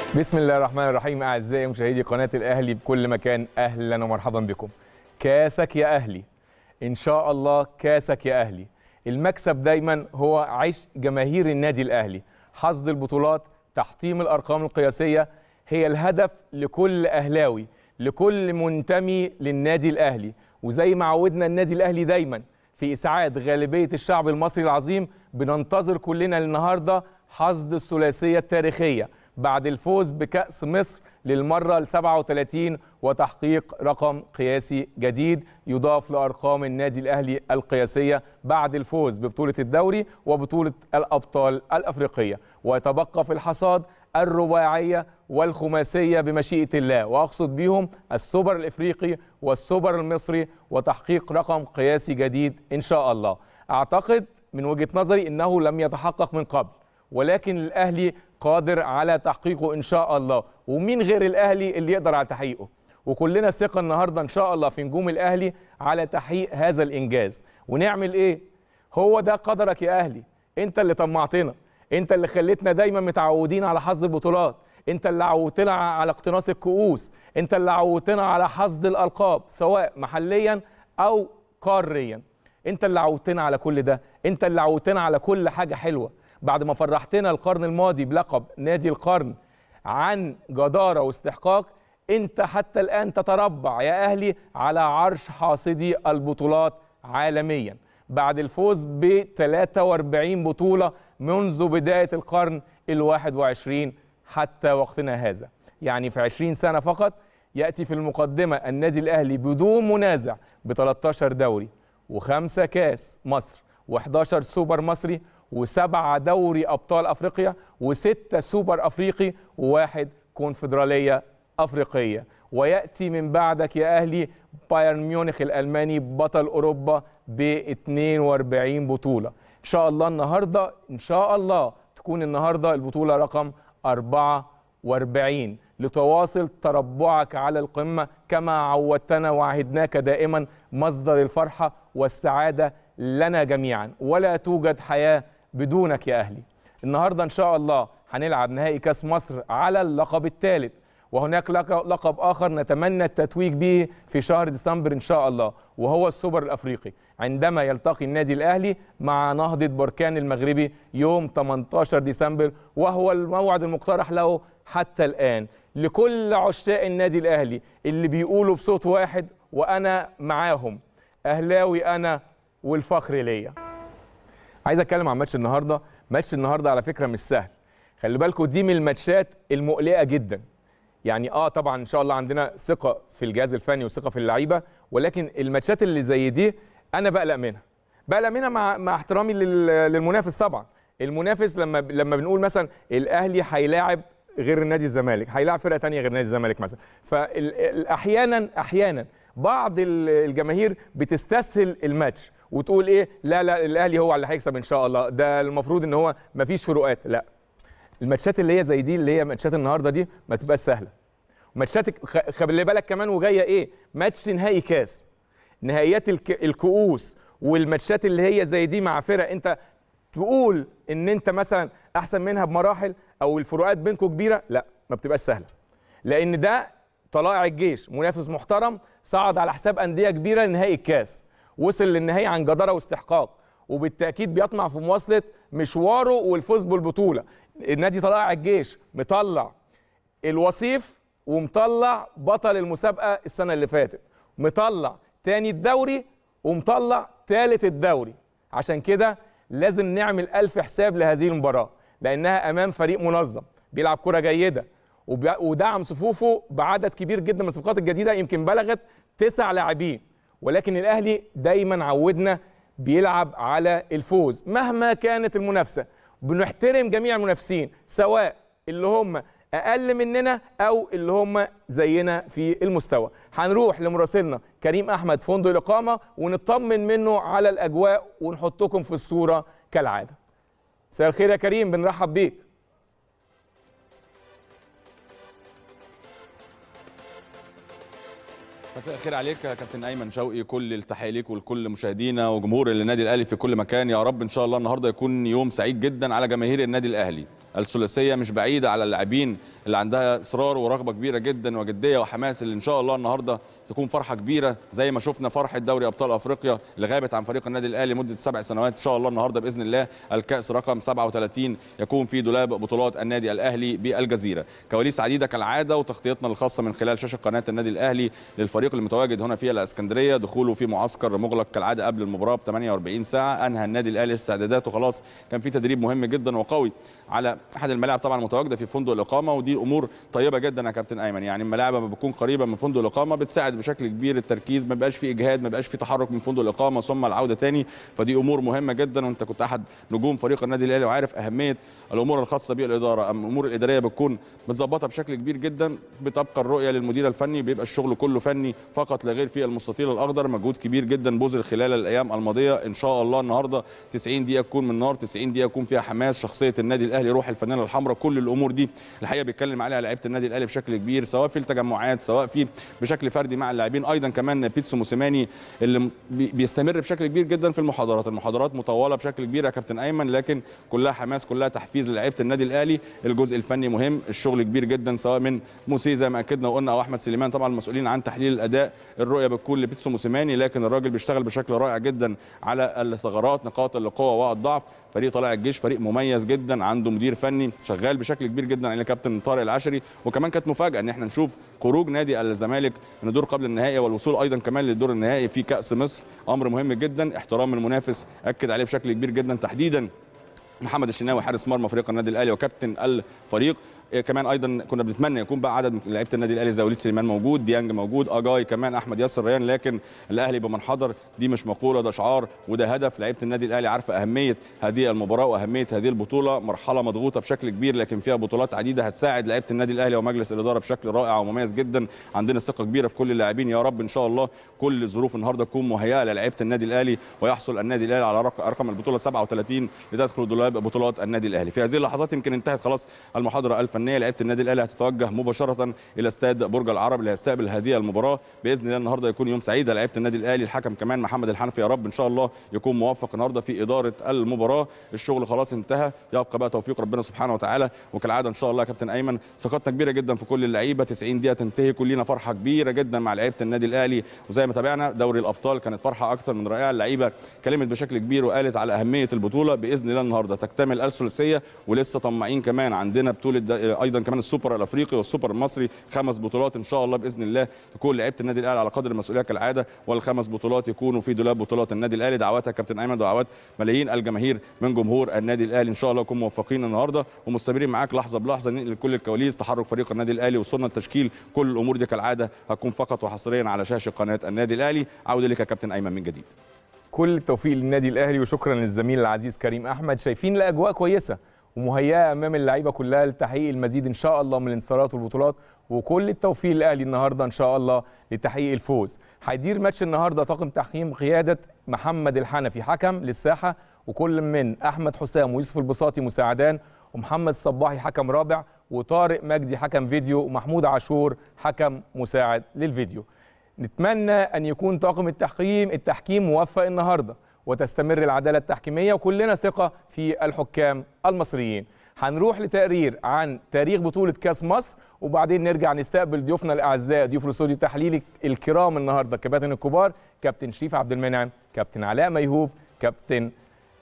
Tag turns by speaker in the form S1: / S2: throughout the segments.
S1: بسم الله الرحمن الرحيم. أعزائي مشاهدي قناة الأهلي بكل مكان، أهلا ومرحبا بكم. كاسك يا أهلي، إن شاء الله كاسك يا أهلي. المكسب دايما هو عيش جماهير النادي الأهلي، حصد البطولات، تحطيم الأرقام القياسية هي الهدف لكل أهلاوي، لكل منتمي للنادي الأهلي. وزي ما عودنا النادي الأهلي دايما في إسعاد غالبية الشعب المصري العظيم، بننتظر كلنا النهاردة حصد الثلاثية التاريخية بعد الفوز بكأس مصر للمرة ال37 وتحقيق رقم قياسي جديد يضاف لأرقام النادي الأهلي القياسية بعد الفوز ببطولة الدوري وبطولة الأبطال الأفريقية. ويتبقى في الحصاد الرباعية والخماسية بمشيئة الله، وأقصد بهم السوبر الإفريقي والسوبر المصري وتحقيق رقم قياسي جديد إن شاء الله. أعتقد من وجهة نظري أنه لم يتحقق من قبل، ولكن الأهلي قادر على تحقيقه إن شاء الله، ومين غير الأهلي اللي يقدر على تحقيقه؟ وكلنا ثقة النهاردة إن شاء الله في نجوم الأهلي على تحقيق هذا الإنجاز. ونعمل إيه؟ هو ده قدرك يا أهلي. أنت اللي طمعتنا، أنت اللي خليتنا دايما متعودين على حصد البطولات، أنت اللي عودتنا على اقتناص الكؤوس، أنت اللي عودتنا على حصد الألقاب سواء محليا أو قاريا. أنت اللي عودتنا على كل ده، أنت اللي عودتنا على كل حاجة حلوة. بعد ما فرحتنا القرن الماضي بلقب نادي القرن عن جدارة واستحقاق، انت حتى الآن تتربع يا أهلي على عرش حاصدي البطولات عالميا بعد الفوز ب 43 بطولة منذ بداية القرن ال21 حتى وقتنا هذا. يعني في 20 سنة فقط يأتي في المقدمة النادي الأهلي بدون منازع ب 13 دوري و5 كاس مصر و11 سوبر مصري و7 دوري أبطال أفريقيا و6 سوبر أفريقي و1 كونفدرالية أفريقية. ويأتي من بعدك يا أهلي بايرن ميونخ الألماني بطل أوروبا ب 42 بطولة. إن شاء الله النهاردة إن شاء الله تكون النهاردة البطولة رقم 44 لتواصل تربعك على القمة كما عودتنا وعهدناك دائما مصدر الفرحة والسعادة لنا جميعا، ولا توجد حياة بدونك يا أهلي. النهاردة إن شاء الله هنلعب نهائي كاس مصر على اللقب الثالث، وهناك لقب آخر نتمنى التتويج به في شهر ديسمبر إن شاء الله، وهو السوبر الأفريقي عندما يلتقي النادي الأهلي مع نهضة بركان المغربي يوم 18 ديسمبر، وهو الموعد المقترح له حتى الآن. لكل عشاق النادي الأهلي اللي بيقولوا بصوت واحد وأنا معاهم، أهلاوي أنا والفخر ليا. عايز اتكلم عن ماتش النهارده. ماتش النهارده على فكره مش سهل، خلي بالكم دي من الماتشات المقلقه جدا. يعني طبعا ان شاء الله عندنا ثقه في الجهاز الفني وثقه في اللعيبه، ولكن الماتشات اللي زي دي انا بقلق منها مع احترامي للمنافس. طبعا المنافس لما بنقول مثلا الاهلي هيلاعب غير نادي الزمالك، هيلاعب فرقه ثانيه غير نادي الزمالك مثلا، فاحيانا بعض الجماهير بتستسهل الماتش وتقول ايه، لا الاهلي هو اللي هيكسب ان شاء الله، ده المفروض ان هو مفيش فروقات. لا، الماتشات اللي هي زي دي اللي هي ماتشات النهارده دي ما تبقاش سهله. ماتشات خلي بالك كمان وجايه ايه، ماتش نهائي كاس، نهائيات الكؤوس، والماتشات اللي هي زي دي مع فرق انت تقول ان انت مثلا احسن منها بمراحل او الفروقات بينكم كبيره، لا ما بتبقاش سهله. لان ده طلائع الجيش منافس محترم صعد على حساب انديه كبيره لنهائي الكاس، وصل للنهائي عن جدارة واستحقاق، وبالتأكيد بيطمع في مواصلة مشواره والفوز بالبطولة. النادي طلائع الجيش مطلع الوصيف ومطلع بطل المسابقة السنة اللي فاتت، مطلع تاني الدوري ومطلع تالت الدوري. عشان كده لازم نعمل ألف حساب لهذه المباراة، لأنها أمام فريق منظم بيلعب كرة جيدة ودعم صفوفه بعدد كبير جدا من الصفقات الجديدة، يمكن بلغت 9 لاعبين. ولكن الأهلي دايما عودنا بيلعب على الفوز مهما كانت المنافسة. بنحترم جميع المنافسين سواء اللي هم أقل مننا أو اللي هم زينا في المستوى. هنروح لمراسلنا كريم أحمد فندق الإقامة ونطمن منه على الأجواء ونحطكم في الصورة كالعادة. مساء الخير يا كريم، بنرحب بيك.
S2: مساء الخير عليك يا كابتن ايمن شوقي، كل التحيه ليك ولكل مشاهدينا وجمهور النادي الاهلي في كل مكان. يا رب ان شاء الله النهارده يكون يوم سعيد جدا على جماهير النادي الاهلي. الثلاثيه مش بعيده على اللاعبين اللي عندها اصرار ورغبه كبيره جدا وجديه وحماس، اللي ان شاء الله النهارده تكون فرحه كبيره زي ما شفنا فرحه دوري ابطال افريقيا اللي غابت عن فريق النادي الاهلي مده 7 سنوات. ان شاء الله النهارده باذن الله الكاس رقم 37 يكون في دولاب بطولات النادي الاهلي بالجزيره. كواليس عديده كالعاده وتغطيتنا الخاصه من خلال شاشه قناه النادي الاهلي للفريق المتواجد هنا في الاسكندريه. دخوله في معسكر مغلق كالعاده قبل المباراه ب 48 ساعه. انهى النادي الاهلي استعداداته خلاص، كان في تدريب مهم جدا وقوي على احد الملاعب طبعا المتواجده في فندق الاقامه، ودي امور طيبه جدا يا كابتن ايمن. يعني الملاعب لما بتكون قريبه من فندق الاقامه بتساعد بشكل كبير التركيز، ما بيبقاش في اجهاد، ما بيبقاش في تحرك من فندق الاقامه ثم العوده تاني، فدي امور مهمه جدا. وانت كنت احد نجوم فريق النادي الاهلي وعارف اهميه الامور الخاصه بالاداره. الامور الاداريه بتكون متظبطه بشكل كبير جدا، بتبقى الرؤيه للمدير الفني، بيبقى الشغل كله فني فقط لا غير. في المستطيل الاخضر مجهود كبير جدا بذل خلال الايام الماضيه. ان شاء الله النهارده 90 دقيقه تكون من نار، 90 دقيقه يكون فيها حماس، شخصيه النادي الاهلي، روح الفانله الحمراء. كل الامور دي الحقيقه بيتكلم عليها لعيبه النادي الاهلي بشكل كبير، سواء في التجمعات سواء في بشكل فردي مع اللاعبين. ايضا كمان بيتسو موسيماني اللي بيستمر بشكل كبير جدا في المحاضرات مطوله بشكل كبير يا كابتن ايمن، لكن كلها حماس كلها تحفيز للاعيبه النادي الاهلي. الجزء الفني مهم، الشغل كبير جدا سواء من موسي زي ما اكدنا وقلنا او احمد سليمان طبعا المسؤولين عن تحليل الاداء. الرؤيه بتكون لبيتسو موسيماني، لكن الراجل بيشتغل بشكل رائع جدا على الثغرات، نقاط القوه والضعف. فريق طلائع الجيش فريق مميز جدا، عنده مدير فني شغال بشكل كبير جدا على كابتن طارق العشري. وكمان كانت مفاجاه ان احنا نشوف خروج نادي الزمالك من الدور قبل النهائي والوصول ايضا كمان للدور النهائي في كاس مصر، امر مهم جدا. احترام المنافس اكد عليه بشكل كبير جدا، تحديدا محمد الشناوي حارس مرمى فريق النادي الاهلي وكابتن الفريق. كمان ايضا كنا بنتمنى يكون بقى عدد من لعيبه النادي الاهلي زي وليد سليمان موجود، ديانج موجود، اجاي كمان، احمد ياسر ريان، لكن الاهلي بمن حضر. دي مش مقوله، ده شعار وده هدف. لعيبه النادي الاهلي عارفه اهميه هذه المباراه واهميه هذه البطوله. مرحله مضغوطه بشكل كبير لكن فيها بطولات عديده هتساعد لعيبه النادي الاهلي ومجلس الاداره بشكل رائع ومميز جدا. عندنا ثقه كبيره في كل اللاعبين. يا رب ان شاء الله كل الظروف النهارده تكون مهيئه للاعيبه النادي الاهلي ويحصل النادي الاهلي على رقم البطوله 37 لتدخل دولاب بطولات النادي الاهلي. في هذه اللحظات يمكن انتهت خلاص المحاضره الفنيه. لعيبه النادي الاهلي هتتوجه مباشره الى استاد برج العرب اللي هيستقبل هذه المباراه. باذن الله النهارده يكون يوم سعيد لعيبه النادي الاهلي. الحكم كمان محمد الحنفي يا رب ان شاء الله يكون موفق النهارده في اداره المباراه. الشغل خلاص انتهى، يبقى بقى توفيق ربنا سبحانه وتعالى. وكالعاده ان شاء الله يا كابتن ايمن ثقتنا كبيره جدا في كل اللعيبه. 90 دقيقه تنتهي، كلنا فرحه كبيره جدا مع لعيبه النادي الاهلي. وزي ما تابعنا دوري الابطال كانت فرحه اكثر من رائعه. اللعيبه كلمت بشكل كبير وقالت على اهميه البطوله. باذن الله النهارده تكتمل الثلاثيه، ولسه طماعين كمان عندنا بطوله ايضا كمان السوبر الافريقي والسوبر المصري. 5 بطولات ان شاء الله باذن الله تكون لعيبه النادي الاهلي على قدر المسؤوليه كالعاده، والخمس بطولات يكونوا في دولاب بطولات النادي الاهلي. دعواتك يا كابتن ايمن، دعوات ملايين الجماهير من جمهور النادي الاهلي. ان شاء الله نكون موفقين النهارده ومستمرين معاك لحظه بلحظه ننقل كل الكواليس، تحرك فريق النادي الاهلي، وصلنا التشكيل، كل الامور دي كالعاده هتكون فقط وحصريا على شاشه قناه النادي الاهلي. عوده لك يا كابتن ايمن من جديد.
S1: كل التوفيق للنادي الاهلي وشكرا للزميل العزيز كريم احمد. شايفين الاجواء كويسه ومهيئه امام اللعيبه كلها لتحقيق المزيد ان شاء الله من الانتصارات والبطولات، وكل التوفيق للاهلي النهارده ان شاء الله لتحقيق الفوز. هيدير ماتش النهارده طاقم تحكيم قياده محمد الحنفي حكم للساحه، وكل من احمد حسام ويوسف البساطي مساعدان، ومحمد الصباحي حكم رابع، وطارق مجدي حكم فيديو، ومحمود عاشور حكم مساعد للفيديو. نتمنى ان يكون طاقم التحكيم موفق النهارده وتستمر العداله التحكيميه، وكلنا ثقه في الحكام المصريين. هنروح لتقرير عن تاريخ بطوله كاس مصر، وبعدين نرجع نستقبل ضيوفنا الاعزاء، ضيوف الاستوديو التحليلي الكرام النهارده، الكباتن الكبار، كابتن شريف عبد المنعم، كابتن علاء ميهوب، كابتن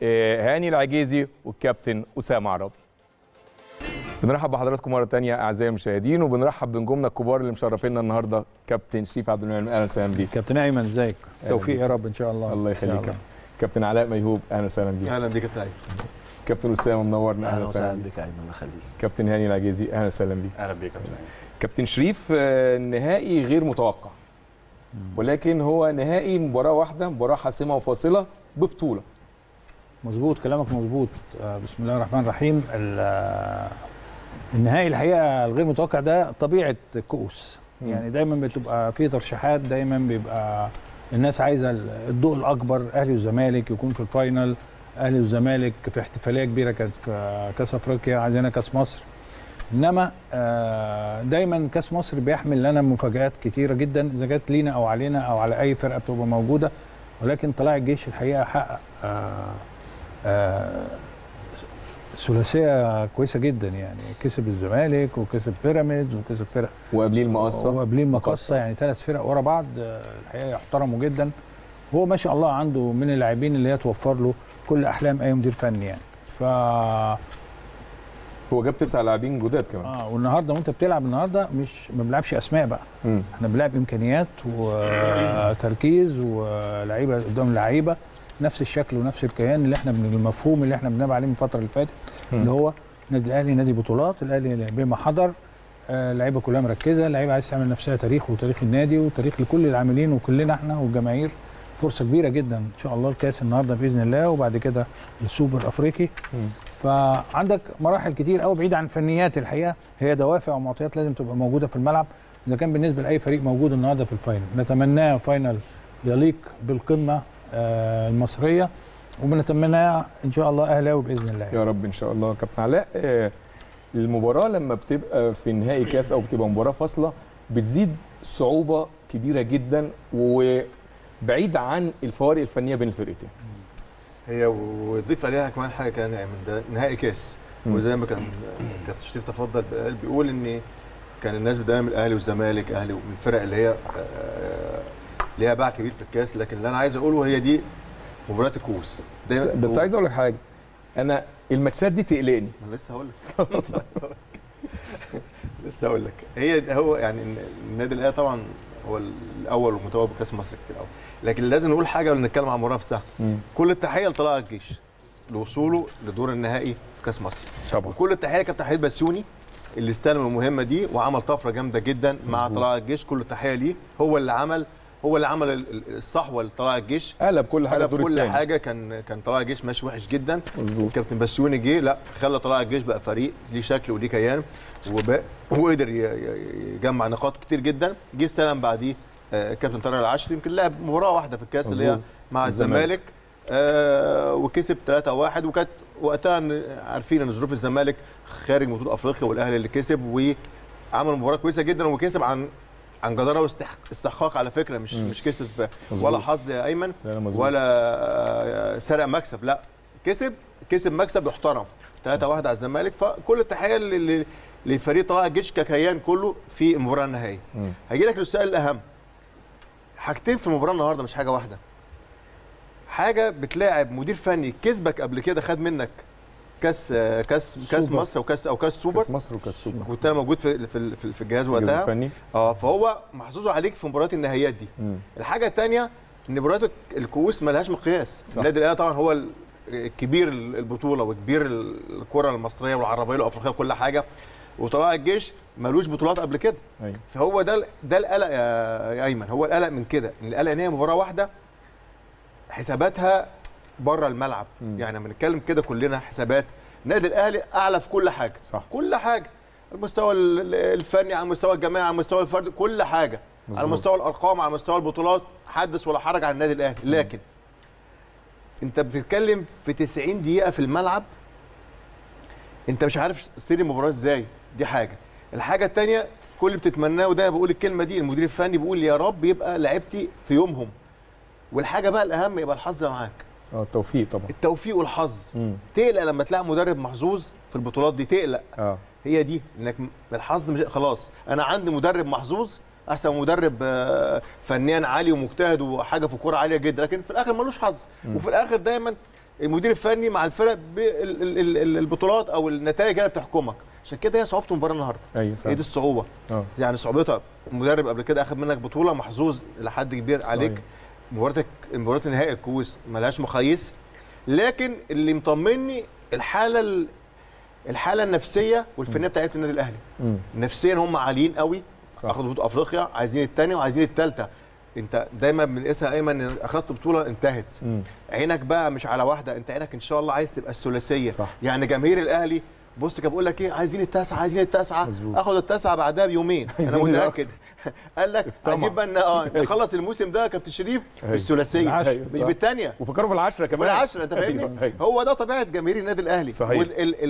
S1: هاني العجيزي، والكابتن اسامه عرابي. بنرحب بحضراتكم مره ثانيه اعزائي المشاهدين، وبنرحب بنجومنا الكبار اللي مشرفينا النهارده. كابتن شريف عبد المنعم، اهلا وسهلا بيك.
S3: كابتن ايمن ازيك؟ توفيق يا رب ان شاء الله.
S1: الله يخليك. كابتن علاء ميهوب، اهلا وسهلا بيك.
S4: اهلا بيك يا كابتن.
S1: كابتن اسامه منورنا،
S4: اهلا وسهلا بك. ايمن الله يخليك.
S1: كابتن هاني العجيزي، اهلا وسهلا بيك.
S2: اهلا بيك يا كابتن.
S1: كابتن شريف، نهائي غير متوقع، ولكن هو نهائي مباراه واحده، مباراه حاسمه وفاصله ببطوله.
S3: مظبوط كلامك مظبوط. بسم الله الرحمن الرحيم. النهائي الحقيقه الغير متوقع ده طبيعه الكؤوس، يعني دايما بتبقى في ترشيحات، دايما بيبقى الناس عايزه الضوء الاكبر، اهلي والزمالك يكون في الفاينل، اهلي والزمالك في احتفاليه كبيره كانت في كاس افريقيا، عايزينها كاس مصر. انما دايما كاس مصر بيحمل لنا مفاجآت كتيره جدا اذا جت لينا او علينا او على اي فرقه بتبقى موجوده، ولكن طلائع الجيش الحقيقه حقق ثلاثيه كويسه جدا يعني، كسب الزمالك وكسب بيراميدز وكسب فرق
S1: وقبليه المقصه
S3: يعني 3 فرق ورا بعض. الحقيقه يحترموا جدا. هو ما شاء الله عنده من اللاعبين اللي هي توفر له كل احلام اي مدير فني يعني.
S1: هو جاب 9 لاعبين جداد كمان.
S3: والنهارده وانت بتلعب النهارده ما بنلعبش اسماء بقى. احنا بنلعب امكانيات وتركيز ولاعيبه قدام لعيبه نفس الشكل ونفس الكيان اللي احنا المفهوم اللي احنا بنلعب عليه من الفتره اللي فاتت، اللي هو النادي الاهلي نادي بطولات، الاهلي بما حضر، لعيبه كلها مركزه، لعيبه عايز تعمل نفسها تاريخ وتاريخ النادي وتاريخ لكل العاملين وكلنا احنا والجماهير. فرصه كبيره جدا ان شاء الله الكاس النهارده باذن الله، وبعد كده السوبر الافريقي. فعندك مراحل كتير قوي بعيده عن الفنيات. الحقيقه هي دوافع ومعطيات لازم تبقى موجوده في الملعب. اذا كان بالنسبه لاي فريق موجود النهارده في الفاينل، نتمناه فاينل يليق بالقمه المصريه، وبنتمناه ان شاء الله اهلاوي باذن الله.
S1: يا رب ان شاء الله. كابتن علاء، المباراه لما بتبقى في نهائي كاس او بتبقى مباراه فاصله بتزيد صعوبه كبيره جدا وبعيد عن الفوارق الفنيه بين الفرقتين.
S4: هي ويضيف عليها كمان حاجه كمان من ده نهائي كاس، وزي ما كان كابتن شريف تفضل بيقول ان كان الناس بتدعم الاهلي والزمالك، اهلي والفرق اللي هي ليها باع كبير في الكاس، لكن اللي انا عايز اقوله هي دي مباراه الكؤوس.
S1: بس عايز اقول لك حاجه، انا الماتشات دي تقلقني.
S4: انا لسه هقول لك هو يعني النادي الاهلي طبعا هو الاول ومتوج بكاس مصر كتير قوي، لكن لازم نقول حاجه ولا نتكلم عن المباراه نفسها. كل التحيه لطلائع الجيش لوصوله لدور النهائي في كاس مصر طبعا، وكل التحيه لكابتن حميد بسيوني اللي استلم المهمه دي وعمل طفره جامده جدا مع طلائع الجيش. كل التحيه ليه، هو اللي عمل الصحوه لطلائع الجيش،
S1: قلب كل حاجه.
S4: كل حاجه كان طلائع الجيش ماشي وحش جدا. كابتن بسيوني جه لا خلى طلائع الجيش بقى فريق ليه شكل وليه كيان، وقدر يجمع نقاط كتير جدا. جه استلم بعديه كابتن طارق العشري، يمكن لعب مباراه واحده في الكاس اللي هي مع الزمالك وكسب 3-1، وكانت وقتها عارفين ان ظروف الزمالك خارج بطوله افريقيا والاهلي اللي كسب، وعمل مباراه كويسه جدا وكسب عن جداره واستحقاق على فكره، مش كسب ولا حظ يا ايمن ولا سرق مكسب، لا كسب مكسب يحترم 3-1 على الزمالك. فكل التحيه لفريق طلائع الجيش ككيان كله في المباراه النهائيه. هيجي لك للسؤال الاهم، حاجتين في المباراه النهارده مش حاجه واحده. حاجه بتلاعب مدير فني كسبك قبل كده، خد منك كاس مصر او كاس سوبر،
S1: كاس مصر وكاس سوبر،
S4: كنت انا موجود في الجهاز وقتها. فهو محظوظ عليك في مباريات النهائيات دي. الحاجه الثانيه ان مباريات الكؤوس ما لهاش مقياس. النادي الاهلي طبعا هو كبير البطوله وكبير الكره المصريه والعربيه والافريقيه وكل حاجه، وطلائع الجيش مالوش بطولات قبل كده. فهو ده القلق يا ايمن، هو القلق من كده، ان القلق ان هي مباراه واحده حساباتها بره الملعب. يعني لما نتكلم كده كلنا حسابات النادي الاهلي اعلى في كل حاجه،
S1: صح.
S4: كل حاجه، المستوى الفني، على المستوى الجماعي، على المستوى الفردي، كل حاجه مزبوط. على مستوى الارقام، على مستوى البطولات، حدث ولا حرج عن النادي الاهلي. لكن انت بتتكلم في 90 دقيقه في الملعب، انت مش عارف تصير المباراه ازاي. دي حاجه. الحاجه الثانيه كل اللي بتتمناه، وده بقول الكلمه دي، المدير الفني بيقول يا رب يبقى لعيبتي في يومهم، والحاجه بقى الاهم يبقى الحظ معاك.
S1: التوفيق طبعا،
S4: التوفيق والحظ. تقلق لما تلاقي مدرب محظوظ في البطولات دي، تقلق. هي دي انك الحظ مش خلاص. انا عندي مدرب محظوظ احسن مدرب فنيا عالي ومجتهد وحاجه في الكوره عاليه جدا، لكن في الاخر ملوش حظ. وفي الاخر دايما المدير الفني مع الفرق البطولات او النتائج اللي بتحكمك. عشان كده هي صعوبه المباراه النهارده.
S1: هي
S4: دي الصعوبه. يعني صعوبتها مدرب قبل كده اخذ منك بطوله، محظوظ لحد كبير عليك. مباراه نهائي الكؤوس ملهاش مقاييس، لكن اللي مطمني الحاله النفسيه والفنيه بتاعت النادي الاهلي. نفسيا هم عاليين قوي، اخذوا بطوله افريقيا، عايزين الثانيه وعايزين الثالثه. انت دايما بنقيسها ايمن ان اخذت بطوله انتهت. عينك بقى مش على واحده، انت عينك ان شاء الله عايز تبقى الثلاثيه. يعني جماهير الاهلي بص كان بقول لك ايه، عايزين التاسعه، عايزين التاسعه، اخد التاسعه بعدها بيومين انا متاكد. قال لك عايزين بقى نخلص الموسم ده يا كابتن شريف بالثلاثيه مش بالثانيه،
S1: وفكروا بالعشره كمان،
S4: بالعشره. انت فاهمني؟ هو ده طبيعه جماهير النادي الاهلي.
S1: صحيح.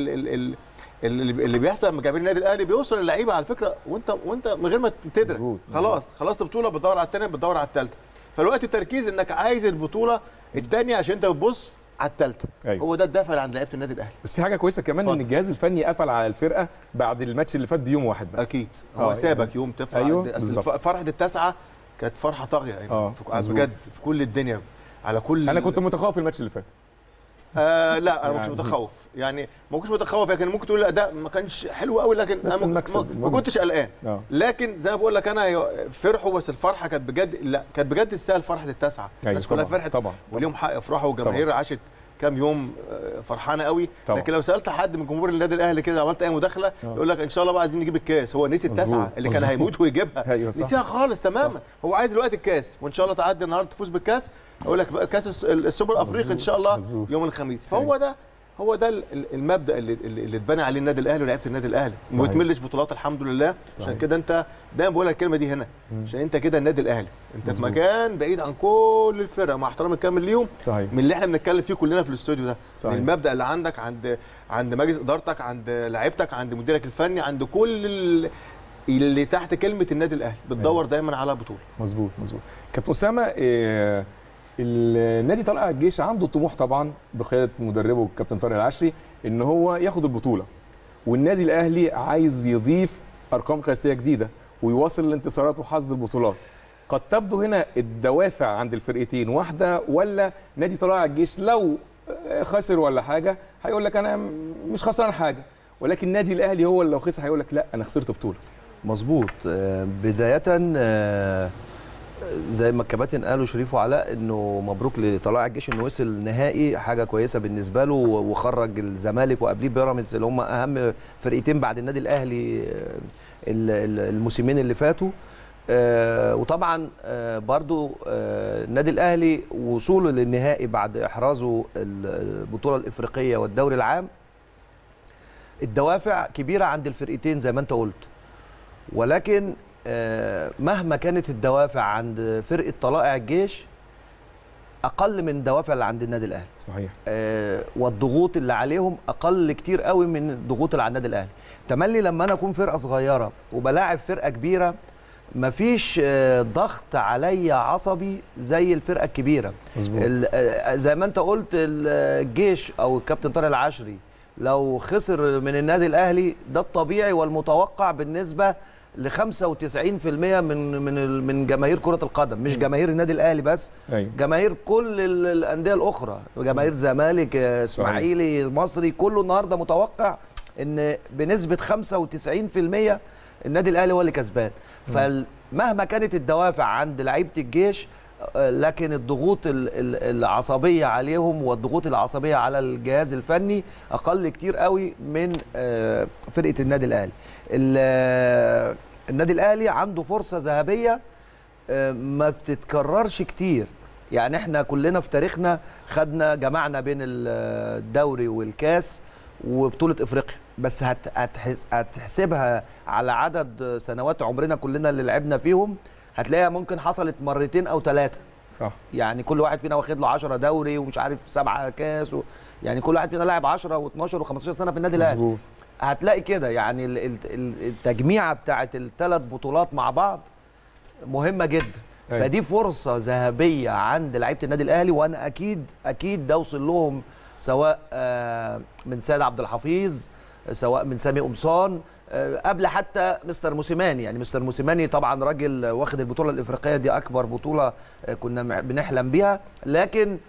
S4: اللي بيحصل من جماهير النادي الاهلي بيوصل للعيبه على فكره، وانت من غير ما تدرك خلاص خلصت بطوله، بتدور على الثانيه، بتدور على الثالثه. فالوقت التركيز انك عايز البطوله الثانيه عشان انت بتبص على الثالثه.
S1: أيوة.
S4: هو ده الدافع اللي عند لعيبه النادي الاهلي.
S1: بس في حاجه كويسه كمان
S4: اتفضل.
S1: ان الجهاز الفني قفل على الفرقه بعد الماتش اللي فات بيوم واحد بس.
S4: اكيد هو سابك يوم تفرح.
S1: أيوة،
S4: أصل
S1: بالظبط.
S4: فرحه التاسعه كانت فرحه طاغيه يعني بجد في كل الدنيا على كل.
S1: انا كنت متخوف الماتش اللي فات.
S4: لا انا ما كنتش متخوف، يعني ما كنتش متخوف، لكن ممكن تقول الاداء ما كانش حلو قوي، لكن
S1: بس
S4: انا ما كنتش قلقان. لكن زي ما بقول لك انا فرحوا، بس الفرحه كانت بجد، لا كانت بجد تستاهل فرحه التاسعه. الناس كلها فرحت
S1: طبعا
S4: وليهم حق يفرحوا، والجماهير عاشت كام يوم فرحانه قوي طبعا. لكن لو سالت حد من جمهور النادي الاهلي كده، عملت اي مداخله يقول لك ان شاء الله بقى عايزين نجيب الكاس. هو نسي التاسعه اللي كان هيموت ويجيبها. نسيها خالص تماما. صح. هو عايز دلوقتي الكاس، وان شاء الله تعدي النهارده تفوز بالكاس. اقول لك بقى كاس السوبر الافريقي ان شاء الله يوم الخميس. فهو ده المبدا اللي اتبنى عليه النادي الاهلي ولاعيبه النادي الاهلي. ما بتملش بطولات الحمد لله. صحيح. عشان كده انت دايما بقول لك الكلمه دي هنا، عشان انت كده النادي الاهلي انت في مكان بعيد عن كل الفرق، مع احترامي الكامل ليهم.
S1: صحيح.
S4: من اللي احنا بنتكلم فيه كلنا في الاستوديو ده. صحيح. من المبدا اللي عندك عند مجلس ادارتك، عند لعيبتك، عند مديرك الفني، عند كل اللي تحت كلمه النادي الاهلي بتدور دايما على بطوله.
S1: مظبوط. كابتن اسامه، النادي طلائع الجيش عنده طموح طبعا بقياده مدربه الكابتن طارق العشري ان هو ياخد البطوله، والنادي الاهلي عايز يضيف ارقام قياسيه جديده ويواصل الانتصارات وحصد البطولات. قد تبدو هنا الدوافع عند الفرقتين واحده، ولا نادي طلائع الجيش لو خسر ولا حاجه هيقول لك انا مش خسران حاجه، ولكن النادي الاهلي هو اللي لو خسر هيقول لك لا انا خسرت بطوله.
S5: مظبوط. بدايه زي ما الكباتن قالوا شريف وعلاء انه مبروك لطلائع الجيش انه وصل نهائي، حاجه كويسه بالنسبه له، وخرج الزمالك وقبليه بيراميدز اللي هم اهم فرقتين بعد النادي الاهلي الموسمين اللي فاتوا. وطبعا برضو النادي الاهلي وصوله للنهائي بعد احرازه البطوله الافريقيه والدوري العام، الدوافع كبيره عند الفرقتين زي ما انت قلت، ولكن مهما كانت الدوافع عند فرقه طلائع الجيش اقل من الدوافع اللي عند النادي الاهلي.
S1: صحيح.
S5: والضغوط اللي عليهم اقل كتير قوي من الضغوط اللي على النادي الاهلي. تملي لما انا اكون فرقه صغيره وبلاعب فرقه كبيره مفيش ضغط عليا عصبي زي الفرقه الكبيره. زي ما انت قلت الجيش او الكابتن طارق العشري لو خسر من النادي الاهلي ده الطبيعي والمتوقع بالنسبه ل 95% من جماهير كره القدم، مش جماهير النادي الاهلي بس. أيوة. جماهير كل الانديه الاخرى، جماهير زمالك، اسماعيلي، مصري، كله النهارده متوقع ان بنسبه 95% النادي الاهلي هو اللي كسبان. فمهما كانت الدوافع عند لعيبه الجيش، لكن الضغوط العصبيه عليهم والضغوط العصبيه على الجهاز الفني اقل كتير قوي من فرقه النادي الاهلي. النادي الاهلي عنده فرصه ذهبيه ما بتتكررش كتير، يعني احنا كلنا في تاريخنا خدنا جمعنا بين الدوري والكاس وبطوله افريقيا، بس هتحسبها على عدد سنوات عمرنا كلنا اللي لعبنا فيهم هتلاقيها ممكن حصلت مرتين او ثلاثه. صح. يعني كل واحد فينا واخد له 10 دوري ومش عارف 7 كاس يعني كل واحد فينا لاعب 10 و12 و15 سنه في النادي الاهلي. هتلاقي كده، يعني التجميعه بتاعه الثلاث بطولات مع بعض مهمه جدا. أيوة. فدي فرصه ذهبيه عند لعيبه النادي الاهلي، وانا اكيد ده وصل لهم، سواء من سيد عبد الحفيظ، سواء من سامي قمصان، قبل حتى مستر موسيماني. يعني مستر موسيماني طبعا راجل واخد البطوله الافريقيه دي اكبر بطوله كنا بنحلم بيها، لكن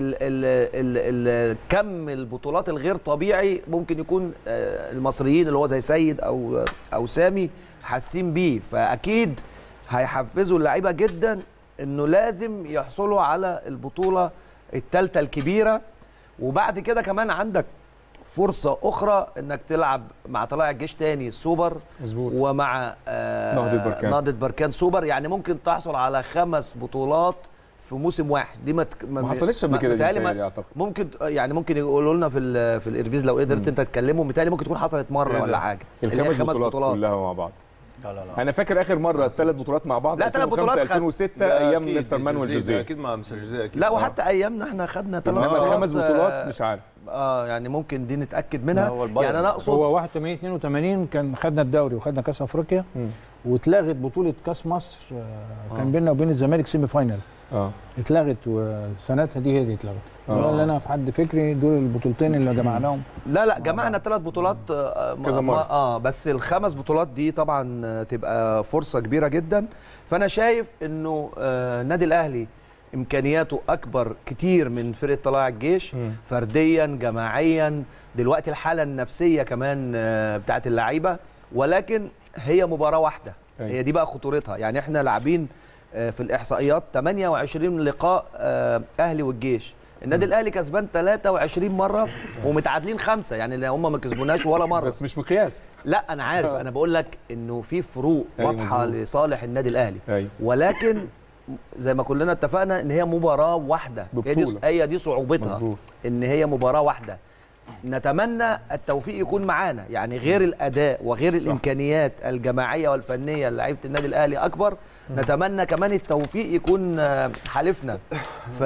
S5: كم البطولات الغير طبيعي ممكن يكون المصريين اللي هو زي سيد او سامي حاسين بيه، فاكيد هيحفزوا اللعيبه جدا انه لازم يحصلوا على البطوله الثالثه الكبيره. وبعد كده كمان عندك فرصه اخرى انك تلعب مع طلائع الجيش تاني السوبر. مظبوط. ومع نهضة بركان سوبر، يعني ممكن تحصل على 5 بطولات في موسم واحد. دي ما
S1: حصلتش قبل كده دي اعتقد.
S5: ممكن يقولوا لنا في الاربيز لو قدرت انت تكلمهم، متهيألي ممكن تكون حصلت مره ولا حاجه.
S1: ال5 بطولات كلها مع بعض. لا انا فاكر اخر مره 3 بطولات مع بعض.
S5: لا 3 بطولات
S1: 2006 ايام مستر مانويل جوزيه.
S4: اكيد مع مستر جوزيه اكيد.
S5: لا وحتى ايامنا احنا خدنا 3
S1: بطولات. 5 بطولات مش عارف.
S5: يعني ممكن دي نتاكد منها. يعني انا اقصد
S3: هو 81 82 كان خدنا الدوري وخدنا كاس افريقيا، واتلغت بطوله كاس مصر كان بيننا وبين الزمالك سيمي فاينل اتلغت، وسنتها دي هي اللي اتلغت. ده اللي انا في حد فكري دول البطولتين اللي جمعناهم.
S5: لا جمعنا 3 بطولات
S1: كذا مرة.
S5: بس ال5 بطولات دي طبعا تبقى فرصه كبيره جدا. فانا شايف انه النادي الاهلي امكانياته اكبر كتير من فرقه طلائع الجيش، فرديا جماعيا، دلوقتي الحاله النفسيه كمان بتاعت اللعيبه، ولكن هي مباراه واحده. هي دي بقى خطورتها. يعني احنا لاعبين في الاحصائيات 28 لقاء اهلي والجيش، النادي الاهلي كسبان 23 مره ومتعادلين 5، يعني هم ما كسبوناش ولا مره.
S1: بس مش مقياس.
S5: لا انا عارف، انا بقول لك انه في فروق واضحه لصالح النادي الاهلي، ولكن زي ما كلنا اتفقنا ان هي مباراه واحده، هي دي صعوبتها. مزبوط. ان هي مباراه واحده. نتمنى التوفيق يكون معانا، يعني غير الاداء وغير صح. الامكانيات الجماعيه والفنيه لعيبه النادي الاهلي اكبر، نتمنى كمان التوفيق يكون حالفنا. ف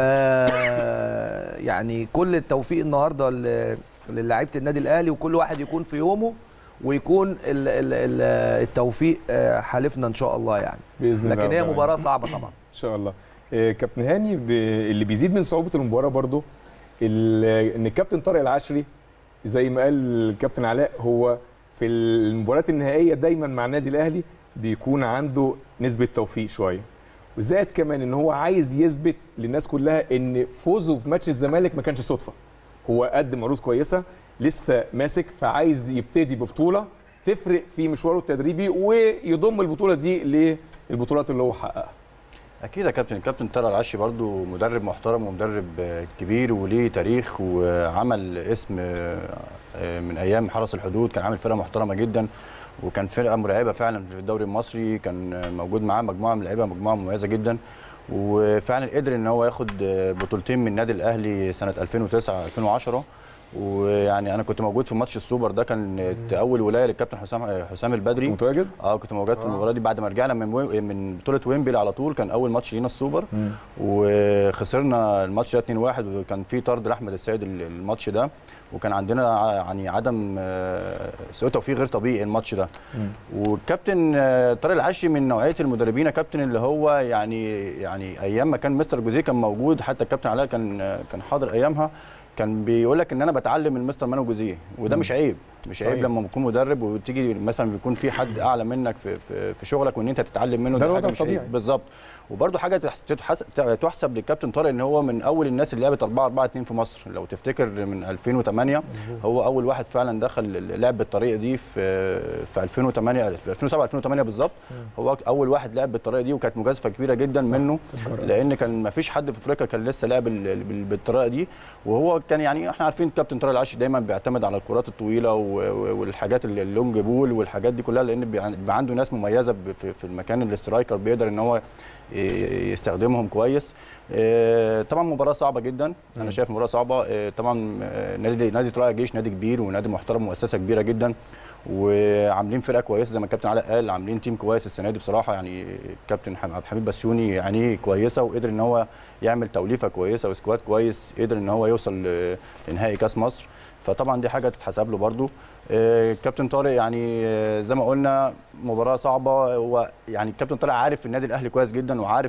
S5: يعني كل التوفيق النهارده للاعيبه النادي الاهلي، وكل واحد يكون في يومه، ويكون التوفيق حالفنا ان شاء الله يعني
S1: باذن الله.
S5: لكن هي مباراه صعبه طبعا
S1: ان شاء الله. كابتن هاني، اللي بيزيد من صعوبه المباراه برضو ان الكابتن طارق العشري زي ما قال الكابتن علاء، هو في المباريات النهائيه دايما مع النادي الاهلي بيكون عنده نسبه توفيق شويه، وزائد كمان ان هو عايز يثبت للناس كلها ان فوزه في ماتش الزمالك ما كانش صدفه، هو قدم عروض كويسه، لسه ماسك، فعايز يبتدي ببطوله تفرق في مشواره التدريبي ويضم البطوله دي للبطولات اللي هو حققها.
S6: اكيد يا كابتن. الكابتن طارق العشري برضو مدرب محترم ومدرب كبير وليه تاريخ، وعمل اسم من ايام حرس الحدود، كان عامل فرقه محترمه جدا، وكان فرقه مرعبه فعلا في الدوري المصري، كان موجود معاه مجموعه من اللعيبه، مجموعه مميزه جدا، وفعلا قدر ان هو ياخد بطولتين من النادي الاهلي سنه 2009 2010. ويعني انا كنت موجود في ماتش السوبر ده، كانت اول ولايه للكابتن حسام البدري.
S1: كنت متواجد؟
S6: كنت موجود في المباراه دي بعد ما رجعنا من بطوله ويمبلي على طول، كان اول ماتش لينا السوبر، وخسرنا الماتش ده 2-1، وكان في طرد لاحمد السيد الماتش ده، وكان عندنا يعني عدم سوء توفيق غير طبيعي الماتش ده. والكابتن طارق العشري من نوعيه المدربين، كابتن اللي هو يعني ايام ما كان مستر جوزيه كان موجود، حتى الكابتن علاء كان حاضر ايامها، كان بيقول لك ان انا بتعلم من مستر مانو جوزيه، وده مش عيب، مش عيب لما تكون مدرب وتيجي مثلا بيكون في حد اعلى منك في شغلك وان انت تتعلم منه، ده حاجه مش عيب بالظبط. وبرده حاجه تحسب للكابتن طارق ان هو من اول الناس اللي لعبت 4-4-2 في مصر، لو تفتكر من 2008 هو اول واحد فعلا دخل لعب بالطريقه دي في 2008 في 2007 2008 بالظبط، هو اول واحد لعب بالطريقه دي، وكانت مجازفه كبيره جدا منه، لان كان ما فيش حد في افريقيا كان لسه لعب بالطريقه دي، وهو كان يعني احنا عارفين الكابتن طارق العشري دايما بيعتمد على الكرات الطويله والحاجات اللونج بول والحاجات دي كلها، لان بيبقى عنده ناس مميزه في المكان الاسترايكر بيقدر ان هو يستخدمهم كويس. طبعا مباراه صعبه جدا، انا شايف مباراه صعبه. طبعا نادي طلائع الجيش نادي كبير ونادي محترم ومؤسسه كبيره جدا، وعاملين فرقه كويسه زي ما الكابتن علاء قال، عاملين تيم كويس السنه دي بصراحه. يعني الكابتن عبد الحميد بسيوني يعني كويسه، وقدر ان هو يعمل توليفه كويسه وسكواد كويس، قدر ان هو يوصل لنهائي كاس مصر، فطبعا دي حاجه تتحسب له برده. الكابتن طارق يعني زي ما قلنا مباراه صعبه، هو يعني الكابتن طارق عارف النادي الاهلي كويس جدا، وعارف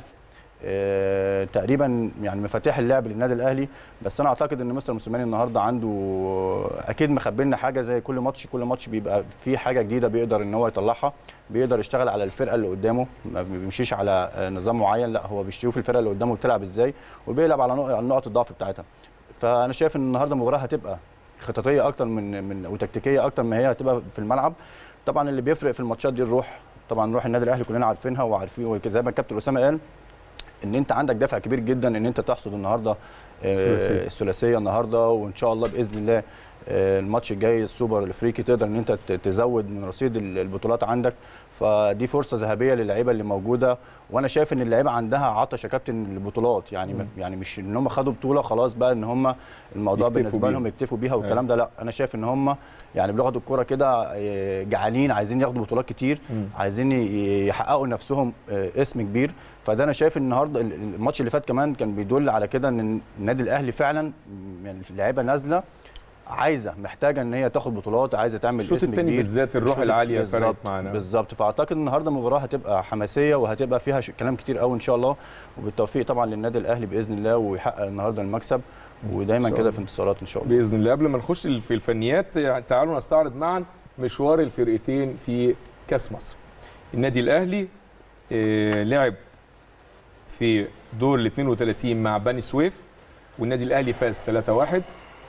S6: تقريبا يعني مفاتيح اللعب للنادي الاهلي، بس انا اعتقد ان مستر موسيماني النهارده عنده اكيد مخبي لنا حاجه، زي كل ماتش بيبقى في حاجه جديده بيقدر ان هو يطلعها، بيقدر يشتغل على الفرقه اللي قدامه، ما بيمشيش على نظام معين، لا هو بيشوف الفرقه اللي قدامه بتلعب ازاي، وبيلعب على نقط الضعف بتاعتها. فانا شايف ان النهارده المباراه هتبقى خططيه اكتر من وتكتيكيه اكتر ما هي هتبقى في الملعب. طبعا اللي بيفرق في الماتشات دي الروح، طبعا روح النادي الاهلي كلنا عارفينها وعارفين، زي ما الكابتن اسامه قال ان انت عندك دافع كبير جدا ان انت تحصد النهارده الثلاثيه النهارده، وان شاء الله باذن الله الماتش الجاي السوبر الافريقي تقدر ان انت تزود من رصيد البطولات عندك، فدي فرصه ذهبيه للعيبه اللي موجوده، وانا شايف ان اللعيبه عندها عطش يا كابتن البطولات، يعني مش ان هم خدوا بطوله خلاص بقى ان هم الموضوع بالنسبه لهم يكتفوا بيها والكلام ده، لا انا شايف ان هم يعني بياخدوا الكوره كده جعانين، عايزين ياخدوا بطولات كتير، عايزين يحققوا نفسهم اسم كبير. فده انا شايف النهارده الماتش اللي فات كمان كان بيدل على كده ان النادي الاهلي فعلا يعني اللعيبه نازله محتاجه ان هي تاخد بطولات، عايزه تعمل اسم
S1: الشوط
S6: جديد.
S1: الثاني بالذات الروح العاليه فرقت معانا
S6: بالظبط. فاعتقد النهارده المباراه هتبقى حماسيه وهتبقى فيها كلام كتير قوي ان شاء الله، وبالتوفيق طبعا للنادي الاهلي باذن الله، ويحقق النهارده المكسب ودايما كده في انتصارات ان شاء الله
S1: باذن الله. قبل ما نخش في الفنيات تعالوا نستعرض معا مشوار الفرقتين في كاس مصر. النادي الاهلي لعب في دور ال 32 مع بني سويف، والنادي الاهلي فاز 3-1.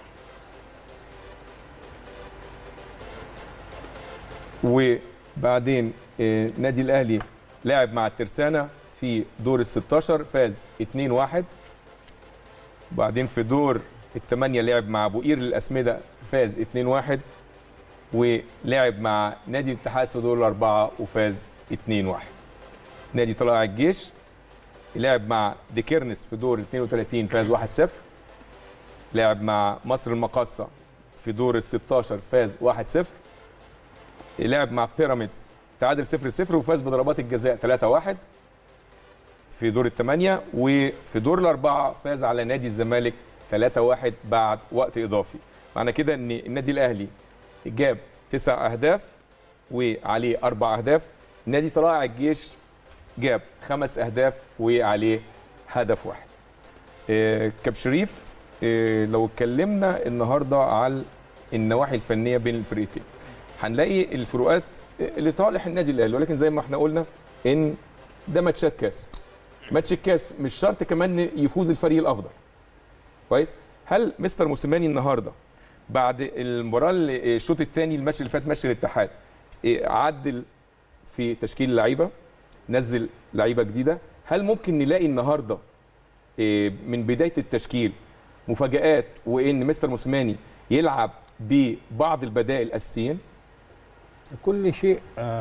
S1: وبعدين النادي الاهلي لعب مع الترسانة في دور ال 16 فاز 2-1. وبعدين في دور الثمانية لعب مع ابو قير للاسمده فاز 2-1، ولعب مع نادي الاتحاد في دور الاربعه وفاز 2-1. نادي طلائع الجيش لعب مع ديكيرنس في دور 32 فاز 1-0. لعب مع مصر المقاصة في دور ال 16 فاز 1-0. لعب مع بيراميدز تعادل 0-0 وفاز بضربات الجزاء 3-1 في دور الثمانية. وفي دور الأربعة فاز على نادي الزمالك 3-1 بعد وقت إضافي. معنى كده إن النادي الأهلي جاب 9 أهداف وعليه 4 أهداف. نادي طلائع الجيش جاب 5 أهداف وعليه هدف واحد. كابتن شريف، لو اتكلمنا النهارده على النواحي الفنيه بين الفرقتين هنلاقي الفروقات لصالح النادي الاهلي، ولكن زي ما احنا قلنا ان ده ماتشات كاس. ماتش الكاس مش شرط كمان يفوز الفريق الافضل. كويس؟ هل مستر موسيماني النهارده بعد المباراه الشوط الثاني الماتش اللي فات ماتش الاتحاد عدل في تشكيل اللعيبه، نزل لعيبه جديده؟ هل ممكن نلاقي النهارده من بدايه التشكيل مفاجآت وان مستر موسيماني يلعب ببعض البدائل الاساسيين؟
S3: كل شيء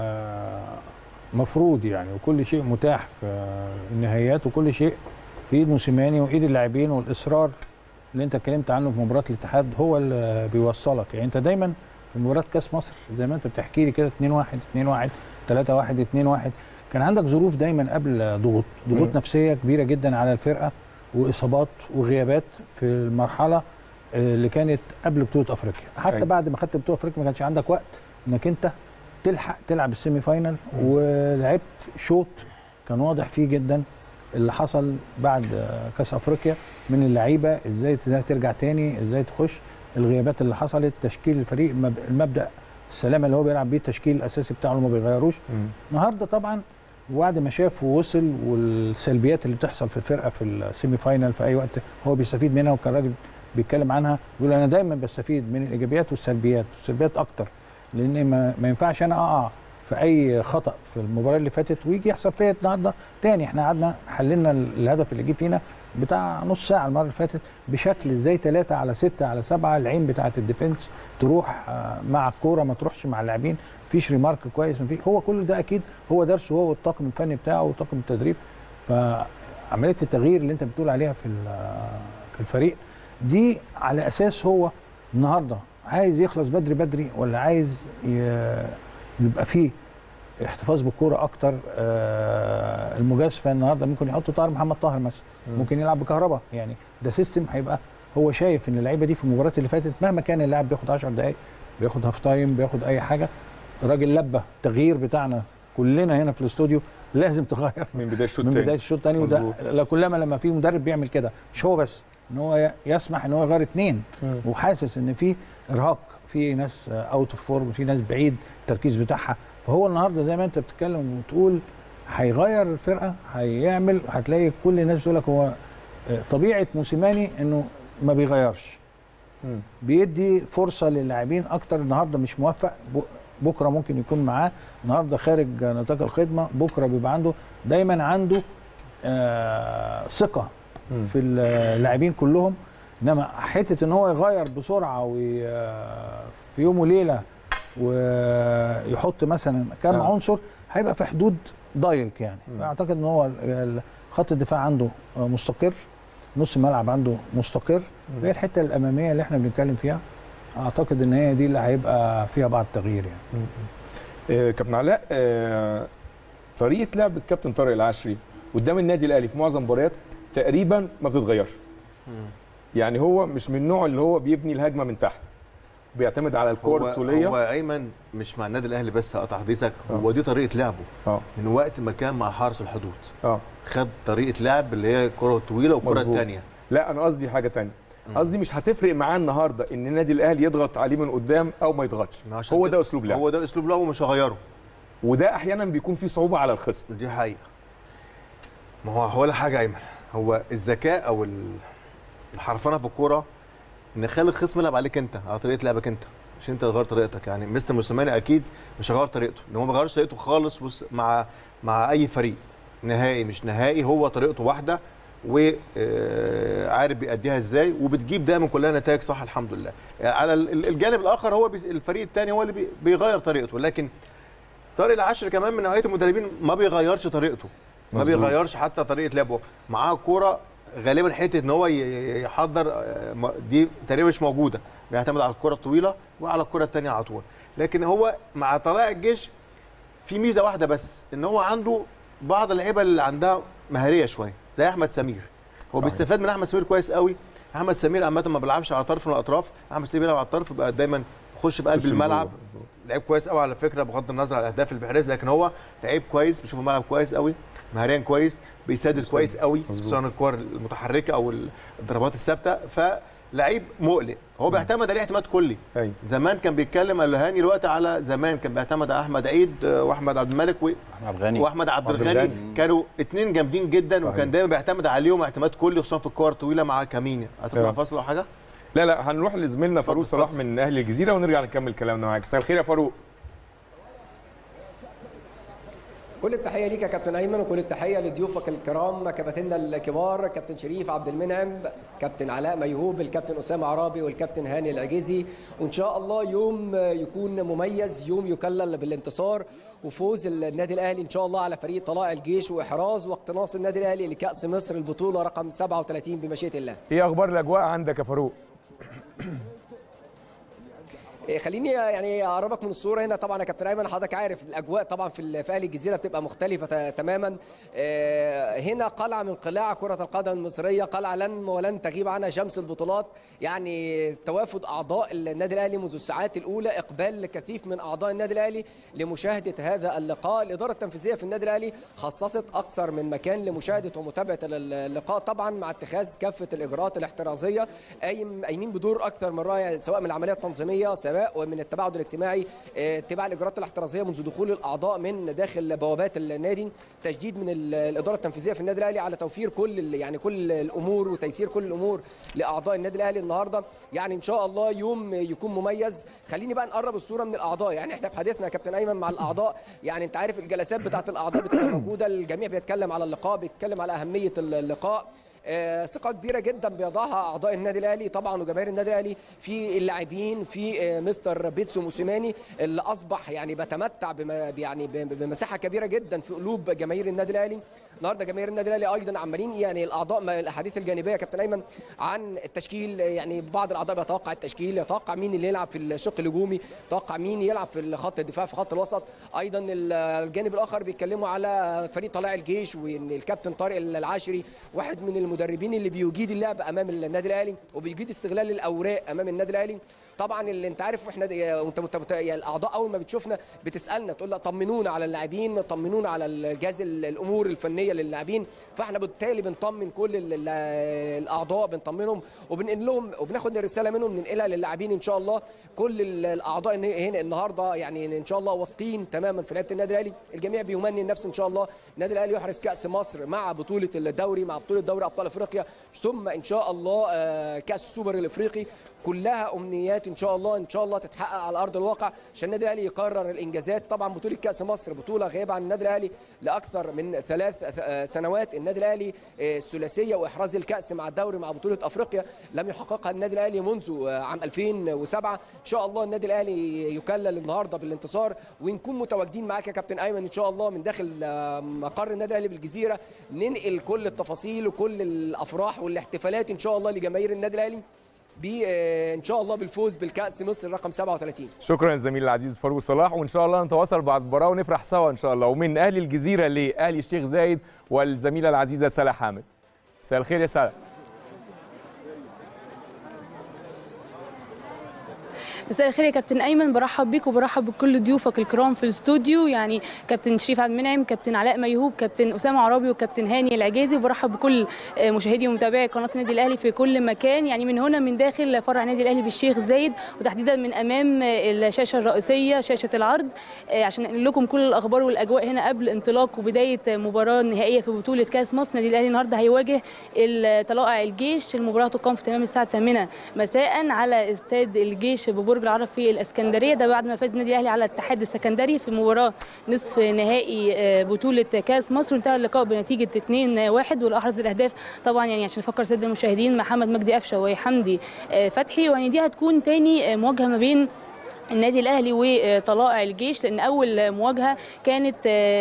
S3: مفروض يعني، وكل شيء متاح في النهايات، وكل شيء في ايد موسيماني وايد اللاعبين، والاصرار اللي انت اتكلمت عنه في مباراه الاتحاد هو اللي بيوصلك. يعني انت دايما في مباراه كاس مصر زي ما انت بتحكي لي كده 2-1 2-1 3-1 2-1 كان عندك ظروف دايما قبل ضغوط نفسيه كبيره جدا على الفرقه، واصابات وغيابات في المرحله اللي كانت قبل بطوله افريقيا. حتى بعد ما خدت بطوله افريقيا ما كانش عندك وقت انك انت تلحق تلعب السيمي فاينال، ولعبت شوط كان واضح فيه جدا اللي حصل بعد كاس افريقيا من اللعيبه، ازاي ترجع تاني، ازاي تخش، الغيابات اللي حصلت، تشكيل الفريق، المبدا السلامه اللي هو بيلعب بيه، التشكيل الاساسي بتاعه ما بيغيروش. النهارده طبعا وبعد ما شاف ووصل، والسلبيات اللي بتحصل في الفرقه في السيمي فاينال في اي وقت هو بيستفيد منها، وكان راجل بيتكلم عنها بيقول انا دايما بستفيد من الايجابيات والسلبيات، والسلبيات اكتر، لان ما ينفعش انا اقع في اي خطا في المباراه اللي فاتت ويجي يحصل فيا النهارده تاني. احنا قعدنا حللنا الهدف اللي جه فينا بتاع نص ساعه المره اللي فاتت بشكل ازاي 3-6-7 العين بتاعه الديفنس تروح مع الكوره ما تروحش مع اللاعبين، مفيش ريمارك كويس، مفيش. هو كل ده اكيد هو درسه هو والطاقم الفني بتاعه وطاقم التدريب. فعمليه التغيير اللي انت بتقول عليها في الفريق دي على اساس هو النهارده عايز يخلص بدري ولا عايز يبقى فيه احتفاظ بالكوره اكتر. المجازفه النهارده ممكن يحط محمد طاهر مثلا، ممكن يلعب بكهرباء. يعني ده سيستم هيبقى هو شايف ان اللعيبه دي في المباريات اللي فاتت مهما كان اللاعب بياخد 10 دقائق، بياخد هاف تايم، بياخد اي حاجه، الراجل لبى التغيير بتاعنا كلنا هنا في الاستوديو لازم تغير
S1: من بدايه الشوط الثاني.
S3: وده كلما لما في مدرب بيعمل كده، مش هو بس ان هو يسمح ان هو يغير 2 وحاسس ان في ارهاق، في ناس اوت اوف فورم، في ناس بعيد التركيز بتاعها. فهو النهارده زي ما انت بتتكلم وتقول هيغير الفرقه، هيعمل، هتلاقي كل الناس بتقول لك هو طبيعه موسيماني انه ما بيغيرش، بيدي فرصه للاعبين اكتر. النهارده مش موفق، بكره ممكن يكون معاه، النهارده خارج نطاق الخدمه، بكره بيبقى عنده دايما عنده ثقه في اللاعبين كلهم. انما حته ان هو يغير بسرعه في يوم وليله ويحط مثلا كام عنصر هيبقى في حدود ضيق يعني. اعتقد ان هو خط الدفاع عنده مستقر، نص الملعب عنده مستقر، هي الحته الاماميه اللي احنا بنتكلم فيها اعتقد ان هي دي اللي هيبقى فيها بعض التغيير يعني.
S1: كابتن علاء، طريقه لعب الكابتن طارق العشري قدام النادي الاهلي في معظم المباريات تقريبا ما بتتغيرش. يعني هو مش من النوع اللي هو بيبني الهجمه من تحت، بيعتمد على الكور الطوليه.
S4: هو ايمن مش مع النادي الاهلي بس، هقطع حديثك، هو دي طريقه لعبه من وقت ما كان مع حارس الحدود. خد طريقه لعب اللي هي الكره الطويله والكره الثانيه.
S1: لا انا قصدي حاجه ثانيه، قصدي مش هتفرق معاه النهارده ان النادي الاهلي يضغط عليه من قدام او ما يضغطش، هو ده اسلوب لعبه،
S4: هو ده اسلوب لعبه مش هغيره،
S1: وده احيانا بيكون فيه صعوبه على الخصم.
S4: دي حقيقه. ما هو ولا حاجه ايمن، هو الذكاء او الحرفنه في الكوره ان نخلي الخصم يلعب عليك انت، على طريقه لعبك انت، مش انت تغير طريقتك. يعني مستر موسيماني اكيد مش هيغير طريقته، لان هو ما بيغيرش طريقته خالص مع اي فريق، نهائي مش نهائي، هو طريقته واحده وعارف بيأديها ازاي، وبتجيب دايما كلها نتائج صح الحمد لله. على الجانب الاخر هو الفريق الثاني هو اللي بيغير طريقته، لكن طارق العشري كمان من نوعيه المدربين ما بيغيرش طريقته، ما بيغيرش حتى طريقه لعبه معاه الكوره. غالبا حته ان هو يحضر دي تقريبا مش موجوده، بيعتمد على الكره الطويله وعلى الكره الثانيه على طول. لكن هو مع طلائع الجيش في ميزه واحده بس، ان هو عنده بعض اللعيبه اللي عندها مهاريه شويه زي احمد سمير. هو بيستفاد من احمد سمير كويس قوي. احمد سمير عامه ما بيلعبش على طرف من الاطراف، احمد سمير بيلعب على الطرف، بقى دايما يخش بقلب الملعب. لعيب كويس قوي على فكره بغض النظر عن الاهداف اللي بيحرزها، لكن هو لعيب كويس، بيشوف الملعب كويس قوي، مهاريا كويس، بيسدد كويس قوي خصوصا الكور المتحركه او الضربات الثابته، فلعيب مقلق. هو بيعتمد عليه اعتماد كلي. زمان كان بيتكلم الهاني دلوقتي على زمان كان بيعتمد على احمد عيد واحمد عبد الملك واحمد عبد الغني، كانوا اثنين جامدين جدا. صحيح. وكان دايما بيعتمد عليهم اعتماد كلي خصوصا في الكور الطويله مع كامينيا. هتطلع فاصل او حاجه؟
S1: لا هنروح لزميلنا فاروق صلاح من اهل الجزيره ونرجع نكمل كلامنا معاك. مساء الخير يا فاروق.
S7: كل التحيه ليك يا كابتن ايمن، وكل التحيه لضيوفك الكرام كباتننا الكبار، كابتن شريف عبد المنعم، كابتن علاء ميهوب، الكابتن اسامه عرابي، والكابتن هاني العجيزي. وان شاء الله يوم يكون مميز، يوم يكلل بالانتصار وفوز النادي الاهلي ان شاء الله على فريق طلائع الجيش، واحراز واقتناص النادي الاهلي لكاس مصر البطوله رقم 37 بمشيئه الله.
S1: ايه اخبار الاجواء عندك يا فاروق؟
S7: خليني يعني اقربك من الصوره هنا. طبعا يا كابتن ايمن حضرتك عارف الاجواء طبعا في اهل الجزيره بتبقى مختلفه تماما. هنا قلعه من قلاع كره القدم المصريه، قلعه لن ولن تغيب عنها شمس البطولات. يعني توافد اعضاء النادي الاهلي منذ الساعات الاولى، اقبال كثيف من اعضاء النادي الاهلي لمشاهده هذا اللقاء. الاداره التنفيذيه في النادي الاهلي خصصت اكثر من مكان لمشاهده ومتابعه اللقاء، طبعا مع اتخاذ كافه الاجراءات الاحترازيه، قايمين بدور اكثر من رائع سواء من العمليه التنظيميه سواء ومن التباعد الاجتماعي، اتباع الاجراءات الاحترازيه منذ دخول الاعضاء من داخل بوابات النادي، تشديد من الاداره التنفيذيه في النادي الاهلي على توفير كل الامور وتيسير كل الامور لاعضاء النادي الاهلي النهارده. يعني ان شاء الله يوم يكون مميز. خليني بقى نقرب الصوره من الاعضاء. يعني احنا في حديثنا يا كابتن ايمن مع الاعضاء، يعني انت عارف الجلسات بتاعه الاعضاء بتبقى موجوده، الجميع بيتكلم على اللقاء، بيتكلم على اهميه اللقاء. ثقه كبيره جدا بيضعها اعضاء النادي الاهلي طبعا وجماهير النادي الاهلي في اللاعبين، في مستر بيتسو موسيماني اللي اصبح يعني بيتمتع بمساحه كبيره جدا في قلوب جماهير النادي الاهلي. النهارده جماهير النادي الاهلي ايضا عمالين يعني الاعضاء الاحاديث الجانبيه يا كابتن ايمن عن التشكيل. يعني بعض الاعضاء بيتوقع التشكيل، يتوقع مين اللي يلعب في الشق الهجومي، يتوقع مين يلعب في خط الدفاع في خط الوسط. ايضا الجانب الاخر بيتكلموا على فريق طلائع الجيش، وان الكابتن طارق العشري واحد من المدربين اللي بيجيد اللعب امام النادي الاهلي وبيجيد استغلال الاوراق امام النادي الاهلي. طبعا اللي انت عارف احنا وانت يعني الاعضاء اول ما بتشوفنا بتسالنا تقول لا طمنونا على اللاعبين، طمنونا على الجهاز الامور الفنيه للاعبين. فاحنا بالتالي بنطمن كل الاعضاء، بنطمنهم وبنقول لهم وبناخد الرساله منهم ننقلها للاعبين ان شاء الله. كل الاعضاء هنا النهارده يعني ان شاء الله واثقين تماما في لعيبه النادي الاهلي. الجميع بيمني النفس ان شاء الله النادي الاهلي يحرز كاس مصر مع بطوله الدوري، مع بطوله دوري ابطال افريقيا، ثم ان شاء الله كاس السوبر الافريقي. كلها امنيات ان شاء الله تتحقق على ارض الواقع عشان النادي الاهلي يقرر الانجازات. طبعا بطوله كاس مصر بطوله غايبه عن النادي الاهلي لاكثر من 3 سنوات. النادي الاهلي الثلاثيه واحراز الكاس مع الدوري مع بطوله افريقيا لم يحققها النادي الاهلي منذ عام 2007. ان شاء الله النادي الاهلي يكلل النهارده بالانتصار ونكون متواجدين معاك يا كابتن ايمن ان شاء الله من داخل مقر النادي الاهلي بالجزيره، ننقل كل التفاصيل وكل الافراح والاحتفالات ان شاء الله لجماهير النادي الاهلي ان شاء الله بالفوز بالكاس مصر رقم 37.
S1: شكرا زميلي العزيز فاروق صلاح، وان شاء الله نتواصل بعد المباراه ونفرح سوا ان شاء الله. ومن اهل الجزيره لاهلي الشيخ زايد والزميله العزيزه سلا حامد. مساء الخير يا سلا.
S8: مساء الخير يا كابتن ايمن، برحب بيك وبرحب بكل ضيوفك الكرام في الاستوديو، يعني كابتن شريف عبد المنعم، كابتن علاء ميهوب، كابتن اسامه عرابي، وكابتن هاني العجازي، وبرحب بكل مشاهدي ومتابعي قناه النادي الاهلي في كل مكان. يعني من هنا من داخل فرع النادي الاهلي بالشيخ زايد، وتحديدا من امام الشاشه الرئيسيه شاشه العرض، عشان ننقل لكم كل الاخبار والاجواء هنا قبل انطلاق وبدايه مباراه نهائيه في بطوله كاس مصر. النادي الاهلي النهارده هيواجه طلائع الجيش. المباراه تقام في تمام الساعه 8 مساء على استاد الجيش ببرج العرب في الاسكندريه، ده بعد ما فاز النادي الاهلي على الاتحاد السكندري في مباراه نصف نهائي بطوله كاس مصر، وانتهى اللقاء بنتيجه 2-1. والاحرز الاهداف طبعا يعني عشان نفكر سيد المشاهدين محمد مجدي قفشه وحمدي فتحي. ويعني دي هتكون تاني مواجهه ما بين النادي الاهلي وطلائع الجيش، لان اول مواجهه كانت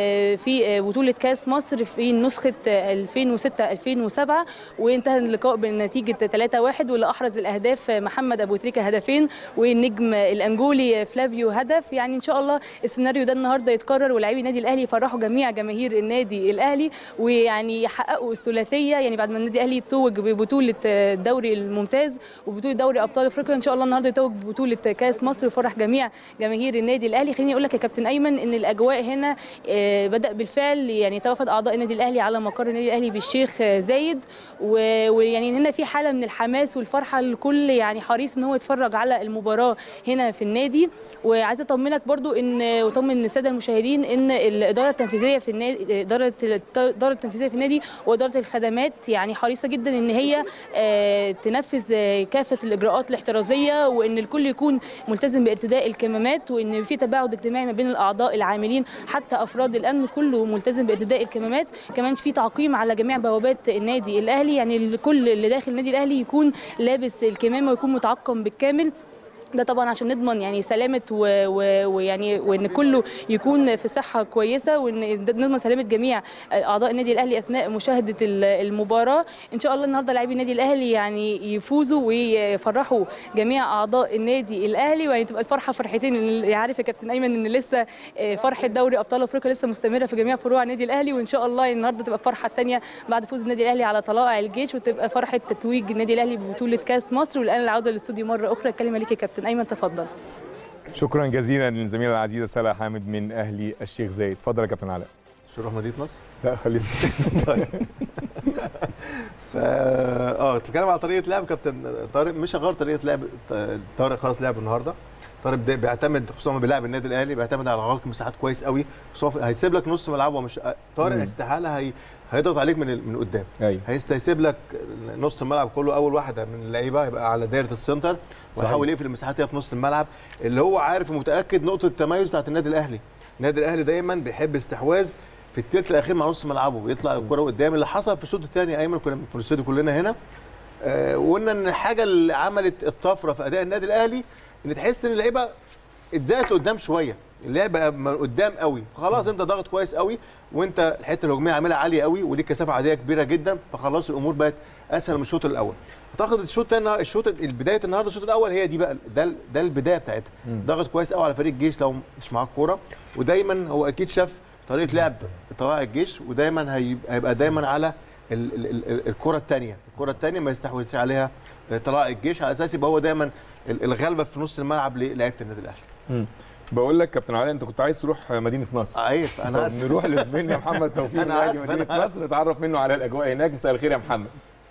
S8: في بطوله كاس مصر في نسخه 2006-2007 وانتهى اللقاء بنتيجه 3-1، واللي احرز الاهداف محمد ابو تريكه هدفين والنجم الانجولي فلافيو هدف. يعني ان شاء الله السيناريو ده النهارده يتكرر ولاعبي النادي الاهلي يفرحوا جميع جماهير النادي الاهلي ويعني يحققوا الثلاثيه، يعني بعد ما النادي الاهلي يتوج ببطوله الدوري الممتاز وبطوله دوري ابطال افريقيا، ان شاء الله النهارده يتوج ببطوله كاس مصر ويفرح جميع جماهير النادي الاهلي. خليني اقول لك يا كابتن ايمن ان الاجواء هنا بدا بالفعل، يعني توافد اعضاء النادي الاهلي على مقر النادي الاهلي بالشيخ زايد، ويعني هنا في حاله من الحماس والفرحه، الكل يعني حريص ان هو يتفرج على المباراه هنا في النادي. وعايزه اطمنك برضو ان وطمن الساده المشاهدين ان الاداره التنفيذيه في النادي الاداره التنفيذيه في النادي واداره الخدمات يعني حريصه جدا ان هي تنفذ كافه الاجراءات الاحترازيه، وان الكل يكون ملتزم بارتداء الكمامات، وان في تباعد اجتماعي ما بين الاعضاء العاملين حتى افراد الامن كله ملتزم بارتداء الكمامات. كمان في تعقيم على جميع بوابات النادي الاهلي، يعني الكل اللي داخل النادي الاهلي يكون لابس الكمامه ويكون متعقم بالكامل، ده طبعا عشان نضمن يعني سلامه ويعني وان كله يكون في صحه كويسه، وان نضمن سلامه جميع اعضاء النادي الاهلي اثناء مشاهده المباراه. ان شاء الله النهارده لاعبي النادي الاهلي يعني يفوزوا ويفرحوا جميع اعضاء النادي الاهلي، ويعني تبقى الفرحه فرحتين. اللي عارف يا كابتن ايمن ان لسه فرحه دوري ابطال افريقيا لسه مستمره في جميع فروع النادي الاهلي، وان شاء الله النهارده تبقى الفرحه الثانيه بعد فوز النادي الاهلي على طلائع الجيش، وتبقى فرحه تتويج النادي الاهلي ببطوله كاس مصر. والان العوده للاستوديو مره اخرى، الكلمه ليك يا كابتن ايمن، تفضل.
S1: شكرا جزيلا للزميله العزيزه سلا حامد من اهلي الشيخ زايد. اتفضل يا كابتن علاء.
S4: شو نروح مدينه نصر؟
S1: لا خليه
S4: طيب تتكلم على طريقه لعب كابتن طارق، مش هغير طريقه لعب طارق خلاص لعب النهارده. طارق بيعتمد خصوصا بيلعب النادي الاهلي بيعتمد على غلق مساحات كويس قوي، خصوصا هيسيب لك نص ملعبه. مش طارق استحاله هيضغط عليك من قدام.
S1: أيوة.
S4: هيسيب لك نص الملعب كله، اول واحده من اللعيبه هيبقى على دايره السنتر ويحاول يقفل المساحات في نص الملعب، اللي هو عارف ومتاكد نقطه التميز بتاعت النادي الاهلي. النادي الاهلي دايما بيحب استحواذ في الثلث الاخير مع نص ملعبه ويطلع الكره قدام، اللي حصل في الشوط الثاني. ايمن كنا في الاستوديو كلنا هنا وقلنا ان الحاجه اللي عملت الطفره في اداء النادي الاهلي ان تحس ان اللعيبه اتزقت لقدام شويه، اللعبه من قدام قوي، خلاص انت ضاغط كويس قوي وانت الحته الهجوميه عاملها عاليه قوي ودي كثافه عاديه كبيره جدا، فخلاص الامور بقت اسهل من الشوط الاول. اعتقد الشوط الثاني بدايه النهارده الشوط الاول هي دي بقى ده البدايه بتاعتها. ضغط كويس قوي على فريق الجيش لو مش معاه الكوره، ودايما هو اكيد شاف طريقه لعب طلائع الجيش، ودايما هيبقى دايما على الكره الثانيه ما يستحوذش عليها طلائع الجيش، على اساس يبقى هو دايما الغلبه في نص الملعب للاعيبه النادي الاهلي.
S1: بقول لك كابتن علاء، انت كنت عايز تروح مدينه نصر.
S4: عارف انا
S1: نروح لزميلنا محمد توفيق نادي مدينه نصر نتعرف منه على الاجواء هناك. مساء الخير يا محمد.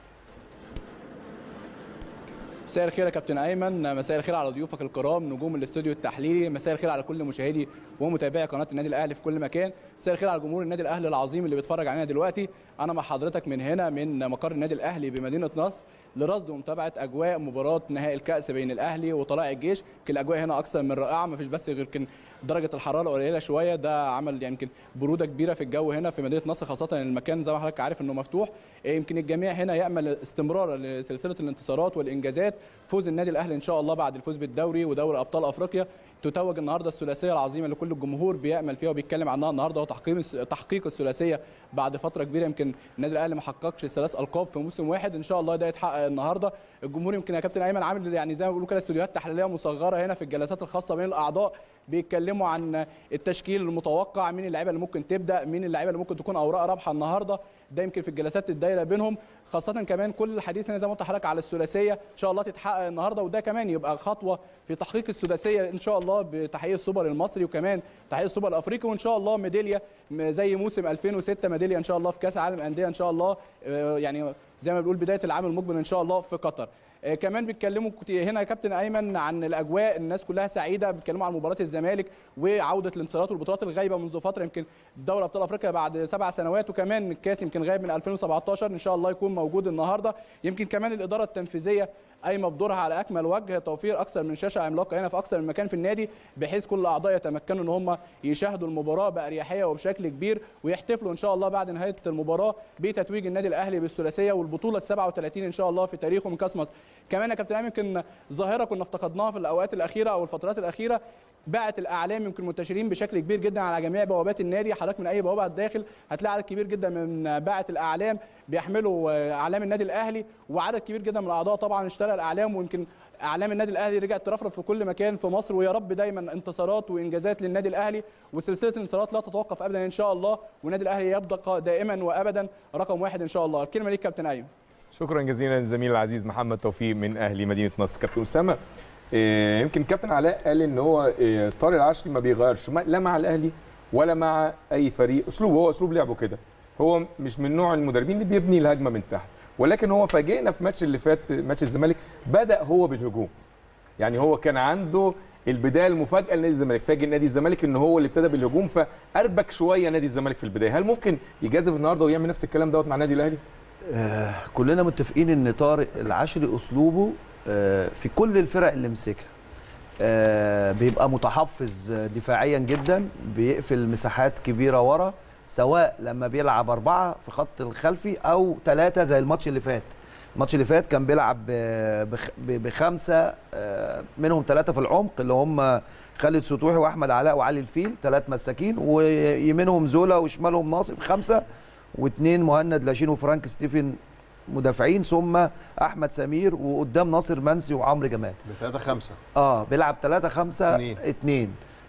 S9: مساء الخير يا كابتن ايمن، مساء الخير على ضيوفك الكرام نجوم الاستوديو التحليلي، مساء الخير على كل مشاهدي ومتابعي قناه النادي الاهلي في كل مكان، مساء الخير على جمهور النادي الاهلي العظيم اللي بيتفرج علينا دلوقتي. انا مع حضرتك من هنا من مقر النادي الاهلي بمدينه نصر لرصد ومتابعه اجواء مباراه نهائي الكاس بين الاهلي وطلائع الجيش. يمكن الاجواء هنا اكثر من رائعه، ما فيش بس غير يمكن درجه الحراره قليله شويه، ده عمل يعني يمكن بروده كبيره في الجو هنا في مدينه نصر، خاصه ان المكان زي ما حضرتك عارف انه مفتوح. يمكن الجميع هنا يامل استمرار لسلسله الانتصارات والانجازات، فوز النادي الاهلي ان شاء الله بعد الفوز بالدوري ودوري ابطال افريقيا، تتوج النهارده الثلاثيه العظيمه اللي كل الجمهور بيامل فيها وبيتكلم عنها النهارده، وتحقيق الثلاثيه بعد فتره كبيره. يمكن النادي الاهلي ما حققش 3 القاب في موسم واحد، ان شاء الله ده يتحقق النهارده. الجمهور يمكن يا كابتن ايمن عامل يعني زي ما بيقولوا كده استوديوهات تحليليه مصغره هنا في الجلسات الخاصه بين الاعضاء، بيتكلموا عن التشكيل المتوقع، مين اللعيبه اللي ممكن تبدا، مين اللعيبه اللي ممكن تكون اوراق رابحه النهارده، ده يمكن في الجلسات الدايره بينهم، خاصه كمان كل الحديث هنا زي ما قلت لحضرتك على الثلاثيه ان شاء الله تتحقق النهارده، وده كمان يبقى خطوه في تحقيق السداسيه ان شاء الله بتحقيق السوبر المصري وكمان تحقيق السوبر الافريقي، وان شاء الله ميداليه زي موسم 2006 ميداليه ان شاء الله في كاس العالم انديه ان شاء الله، يعني زي ما بنقول بدايه العام المقبل ان شاء الله في قطر. كمان بيتكلموا هنا يا كابتن ايمن عن الاجواء، الناس كلها سعيده، بيتكلموا عن مباراه الزمالك وعوده الانتصارات والبطولات الغايبه منذ فتره، يمكن دوري ابطال افريقيا بعد 7 سنوات، وكمان الكاس يمكن غايب من 2017 ان شاء الله يكون موجود النهارده. يمكن كمان الاداره التنفيذيه قايمه بدورها على اكمل وجه، توفير اكثر من شاشه عملاقه هنا في اكثر من مكان في النادي، بحيث كل الاعضاء يتمكنوا ان هم يشاهدوا المباراه باريحيه وبشكل كبير، ويحتفلوا ان شاء الله بعد نهايه المباراه بتتويج النادي الاهلي بالثلاثيه والبطوله ال37 ان شاء الله في تاريخه من كاس مصر. كمان يا كابتن يمكن ظاهره كنا افتقدناها في الاوقات الاخيره او الفترات الاخيره، باعة الاعلام يمكن منتشرين بشكل كبير جدا على جميع بوابات النادي، حضرتك من اي بوابه على الداخل هتلاقي عدد كبير جدا من باعة الاعلام بيحملوا اعلام النادي الاهلي، وعدد كبير جدا من الاعضاء طبعا اشترى الاعلام، ويمكن اعلام النادي الاهلي رجعت ترفرف في كل مكان في مصر، ويا رب دايما انتصارات وانجازات للنادي الاهلي، وسلسله الانتصارات لا تتوقف ابدا ان شاء الله، والنادي الاهلي يبقى دائما وابدا رقم 1 ان شاء الله. الكلمه ليك كابتن ايمن.
S1: شكرا جزيلا للزميل العزيز محمد توفيق من اهلي مدينه نصر. كابتن اسامه، يمكن كابتن علاء قال ان هو طارق العشري ما بيغيرش لا مع الاهلي ولا مع اي فريق، اسلوبه هو اسلوب لعبه كده، هو مش من نوع المدربين اللي بيبني الهجمه من تحت، ولكن هو فاجئنا في ماتش اللي فات ماتش الزمالك بدا هو بالهجوم، يعني هو كان عنده البدايه المفاجاه لنادي الزمالك، فاجئ نادي الزمالك ان هو اللي ابتدى بالهجوم، فاربك شويه نادي الزمالك في البدايه. هل ممكن يجازف النهارده ويعمل نفس الكلام دوت مع النادي الاهلي؟
S5: كلنا متفقين ان طارق العشري اسلوبه في كل الفرق اللي مسكها بيبقى متحفظ دفاعيا جدا، بيقفل مساحات كبيره ورا، سواء لما بيلعب 4 في خط الخلفي او 3 زي الماتش اللي فات. الماتش اللي فات كان بيلعب ب5 منهم 3 في العمق اللي هم خالد سطوحي واحمد علاء وعلي الفيل، 3 مساكين، ويمينهم زولا وشمالهم ناصف 5، و2 مهند لاشين وفرانك ستيفن مدافعين، ثم احمد سمير، وقدام ناصر منسي وعمرو جمال.
S4: 3-5
S5: بيلعب 3-5-2.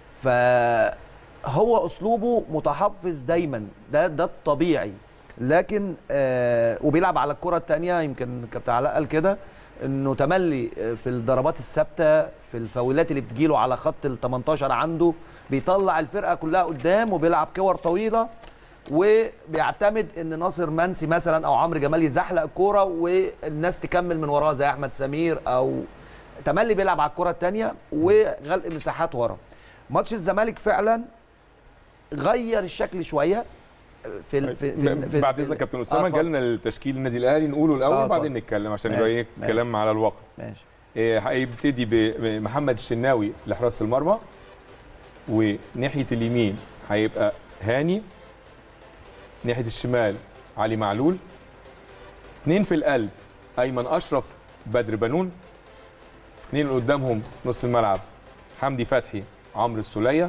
S5: فهو اسلوبه متحفظ دايما، ده الطبيعي، لكن وبيلعب على الكره الثانيه، يمكن كابتن علاء قال كده انه تملي في الضربات الثابته، في الفاولات اللي بتجيله على خط ال18 عنده، بيطلع الفرقه كلها قدام وبيلعب كور طويله، وبيعتمد ان ناصر منسي مثلا او عمرو جمال يزحلق الكوره والناس تكمل من وراه زي احمد سمير، او تملي بيلعب على الكره الثانيه وغلق مساحات ورا. ماتش الزمالك فعلا غير الشكل شويه في
S1: بعد اذنك كابتن اسامه جالنا التشكيل النادي الاهلي نقوله الاول وبعدين نتكلم عشان يبقى ايه كلام على الواقع.
S5: ماشي.
S1: هيبتدي بمحمد الشناوي لحراسه المرمى، وناحيه اليمين هيبقى هاني، ناحيه الشمال علي معلول، 2 في القلب ايمن اشرف بدر بنون، 2 اللي قدامهم نص الملعب حمدي فتحي عمرو السوليه،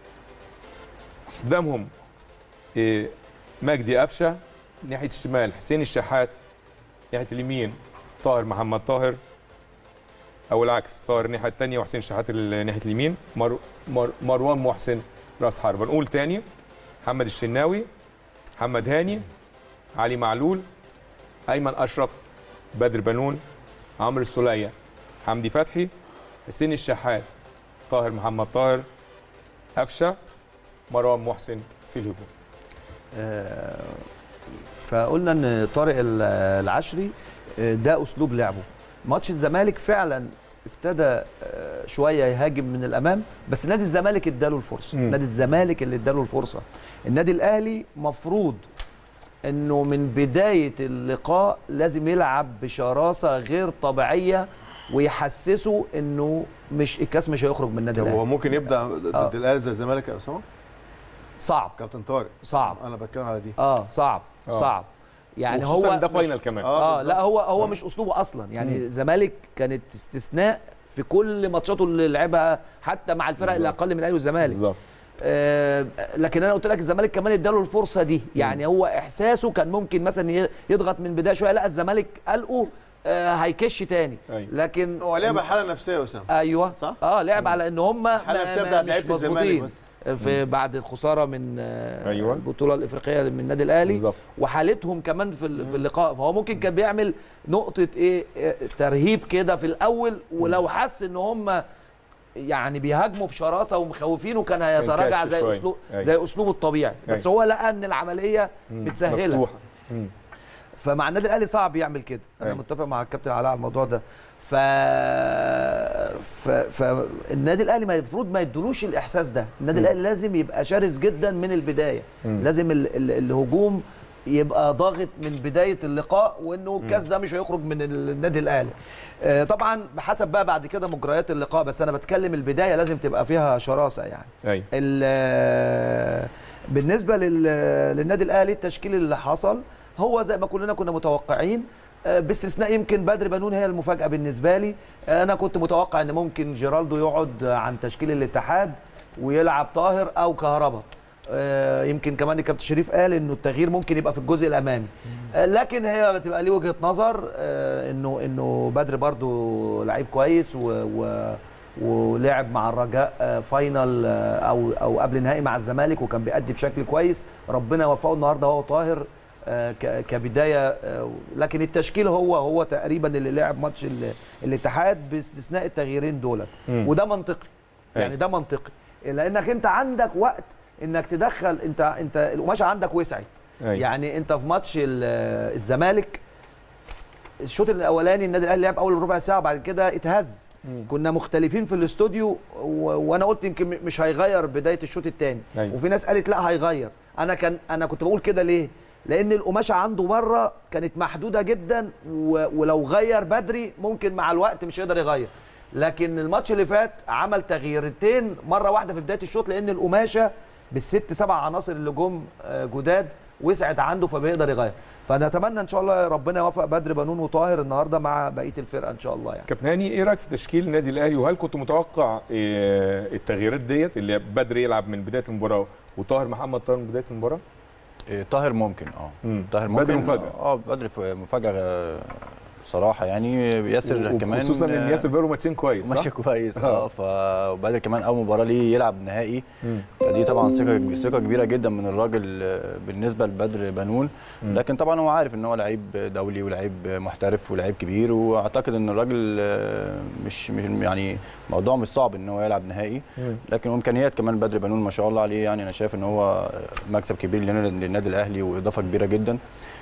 S1: قدامهم مجدي قفشه، ناحيه الشمال حسين الشحات، ناحيه اليمين طاهر محمد طاهر، او العكس طاهر الناحيه الثانيه وحسين الشحات ناحيه اليمين، مروان محسن راس حربه. نقول تاني: محمد الشناوي، محمد هاني، علي معلول، ايمن اشرف بدر بنون، عمرو السوليه، حمدي فتحي، حسين الشحات، طاهر محمد طاهر، قفشه، مروان محسن في الهجوم.
S5: فقلنا ان طارق العشري ده اسلوب لعبه. ماتش الزمالك فعلا ابتدى شويه يهاجم من الامام، بس نادي الزمالك اداله الفرصه، نادي الزمالك اللي اداله الفرصه. النادي الاهلي مفروض انه من بدايه اللقاء لازم يلعب بشراسه غير طبيعيه ويحسسه انه الكاس مش هيخرج من النادي الاهلي.
S4: هو ممكن يبدا ضد الاهلي زي الزمالك يا اسامه؟
S5: صعب
S4: كابتن طارق،
S5: صعب.
S4: انا بتكلم على دي.
S5: صعب صعب
S1: يعني هو ده فاينل كمان.
S5: لا هو مش اسلوبه اصلا، يعني الزمالك كانت استثناء في كل ماتشاته اللي لعبها حتى مع الفرق اللي اقل من الاهلي والزمالك.
S1: بالظبط.
S5: لكن انا قلت لك الزمالك كمان اداله الفرصه دي، يعني هو احساسه كان ممكن مثلا يضغط من البدايه شويه، لا الزمالك قلقه هيكش تاني. لكن
S4: هو لعب حاله نفسيه يا اسامه.
S5: ايوه
S4: صح؟
S5: لعب على ان هم
S4: حاله نفسيه بتاعت لعيبه الزمالك بس.
S5: في بعد الخساره من
S1: أيوة.
S5: البطوله الافريقيه من النادي الاهلي
S1: بالظبط.
S5: وحالتهم كمان في اللقاء، فهو ممكن كان بيعمل نقطه ترهيب كده في الاول، ولو حس ان هم يعني بيهاجموا بشراسه ومخوفينه كان هيتراجع زي اسلوبه الطبيعي. بس هو لقى ان العمليه متسهله، فمع النادي الاهلي صعب يعمل كده. انا متفق مع الكابتن علاء على الموضوع ده. فالنادي الاهلي المفروض ما يدلوش الاحساس ده. النادي الاهلي لازم يبقى شرس جدا من البدايه، لازم الهجوم يبقى ضاغط من بدايه اللقاء، وانه الكاس ده مش هيخرج من النادي الاهلي. طبعا بحسب بقى بعد كده مجريات اللقاء، بس انا بتكلم البدايه لازم تبقى فيها شراسه يعني. بالنسبه للنادي الاهلي التشكيل اللي حصل هو زي ما كلنا كنا متوقعين، باستثناء يمكن بدر بنون هي المفاجاه بالنسبه لي. انا كنت متوقع ان ممكن جيرالدو يقعد عن تشكيل الاتحاد ويلعب طاهر او كهربا. يمكن كمان الكابتن شريف قال انه التغيير ممكن يبقى في الجزء الامامي، لكن هي بتبقى ليه وجهه نظر انه بدر برضو لعيب كويس ولعب مع الرجاء فاينل او قبل نهائي مع الزمالك وكان بيأدي بشكل كويس. ربنا وفقه النهارده هو طاهر كبدايه، لكن التشكيل هو تقريبا اللي لعب ماتش الاتحاد باستثناء التغييرين دولت، وده منطقي يعني، ده منطقي لانك انت عندك وقت انك تدخل. انت القماشه عندك وسعت. يعني انت في ماتش الزمالك الشوط الاولاني النادي الاهلي لعب اول ربع ساعه وبعد كده اتهز. كنا مختلفين في الاستوديو وانا قلت يمكن مش هيغير بدايه الشوط الثاني، وفي ناس قالت لا هيغير. انا كنت بقول كده ليه؟ لان القماشه عنده بره كانت محدوده جدا، ولو غير بدري ممكن مع الوقت مش هيقدر يغير. لكن الماتش اللي فات عمل تغييرتين مره واحده في بدايه الشوط، لان القماشه بالست 7 عناصر اللي جم جداد وسعت عنده فبيقدر يغير. فنتمنى ان شاء الله ربنا يوفق بدر بنون وطاهر النهارده مع بقيه الفرقه ان شاء الله يعني.
S1: كابتن هاني، ايه رايك في تشكيل النادي الاهلي؟ وهل كنت متوقع التغييرات ديت اللي بدر يلعب من بدايه المباراه وطاهر محمد طاهر من بدايه المباراه؟
S6: طاهر ممكن طاهر ممكن.
S1: بدر مفاجاه.
S6: بدر مفاجاه صراحه يعني. ياسر كمان
S1: خصوصا ان ياسر بقاله ماتشين كويس،
S6: ماشي كويس. فبدر كمان اول مباراه ليه يلعب نهائي، فدي طبعا ثقه كبيره جدا من الراجل بالنسبه لبدر بنون. لكن طبعا هو عارف ان هو لعيب دولي ولعيب محترف ولعيب كبير، واعتقد ان الراجل مش يعني موضوع مش صعب ان هو يلعب نهائي. لكن امكانيات كمان بدر بنون ما شاء الله عليه يعني. انا شايف ان هو مكسب كبير للنادي الاهلي واضافه كبيره جدا.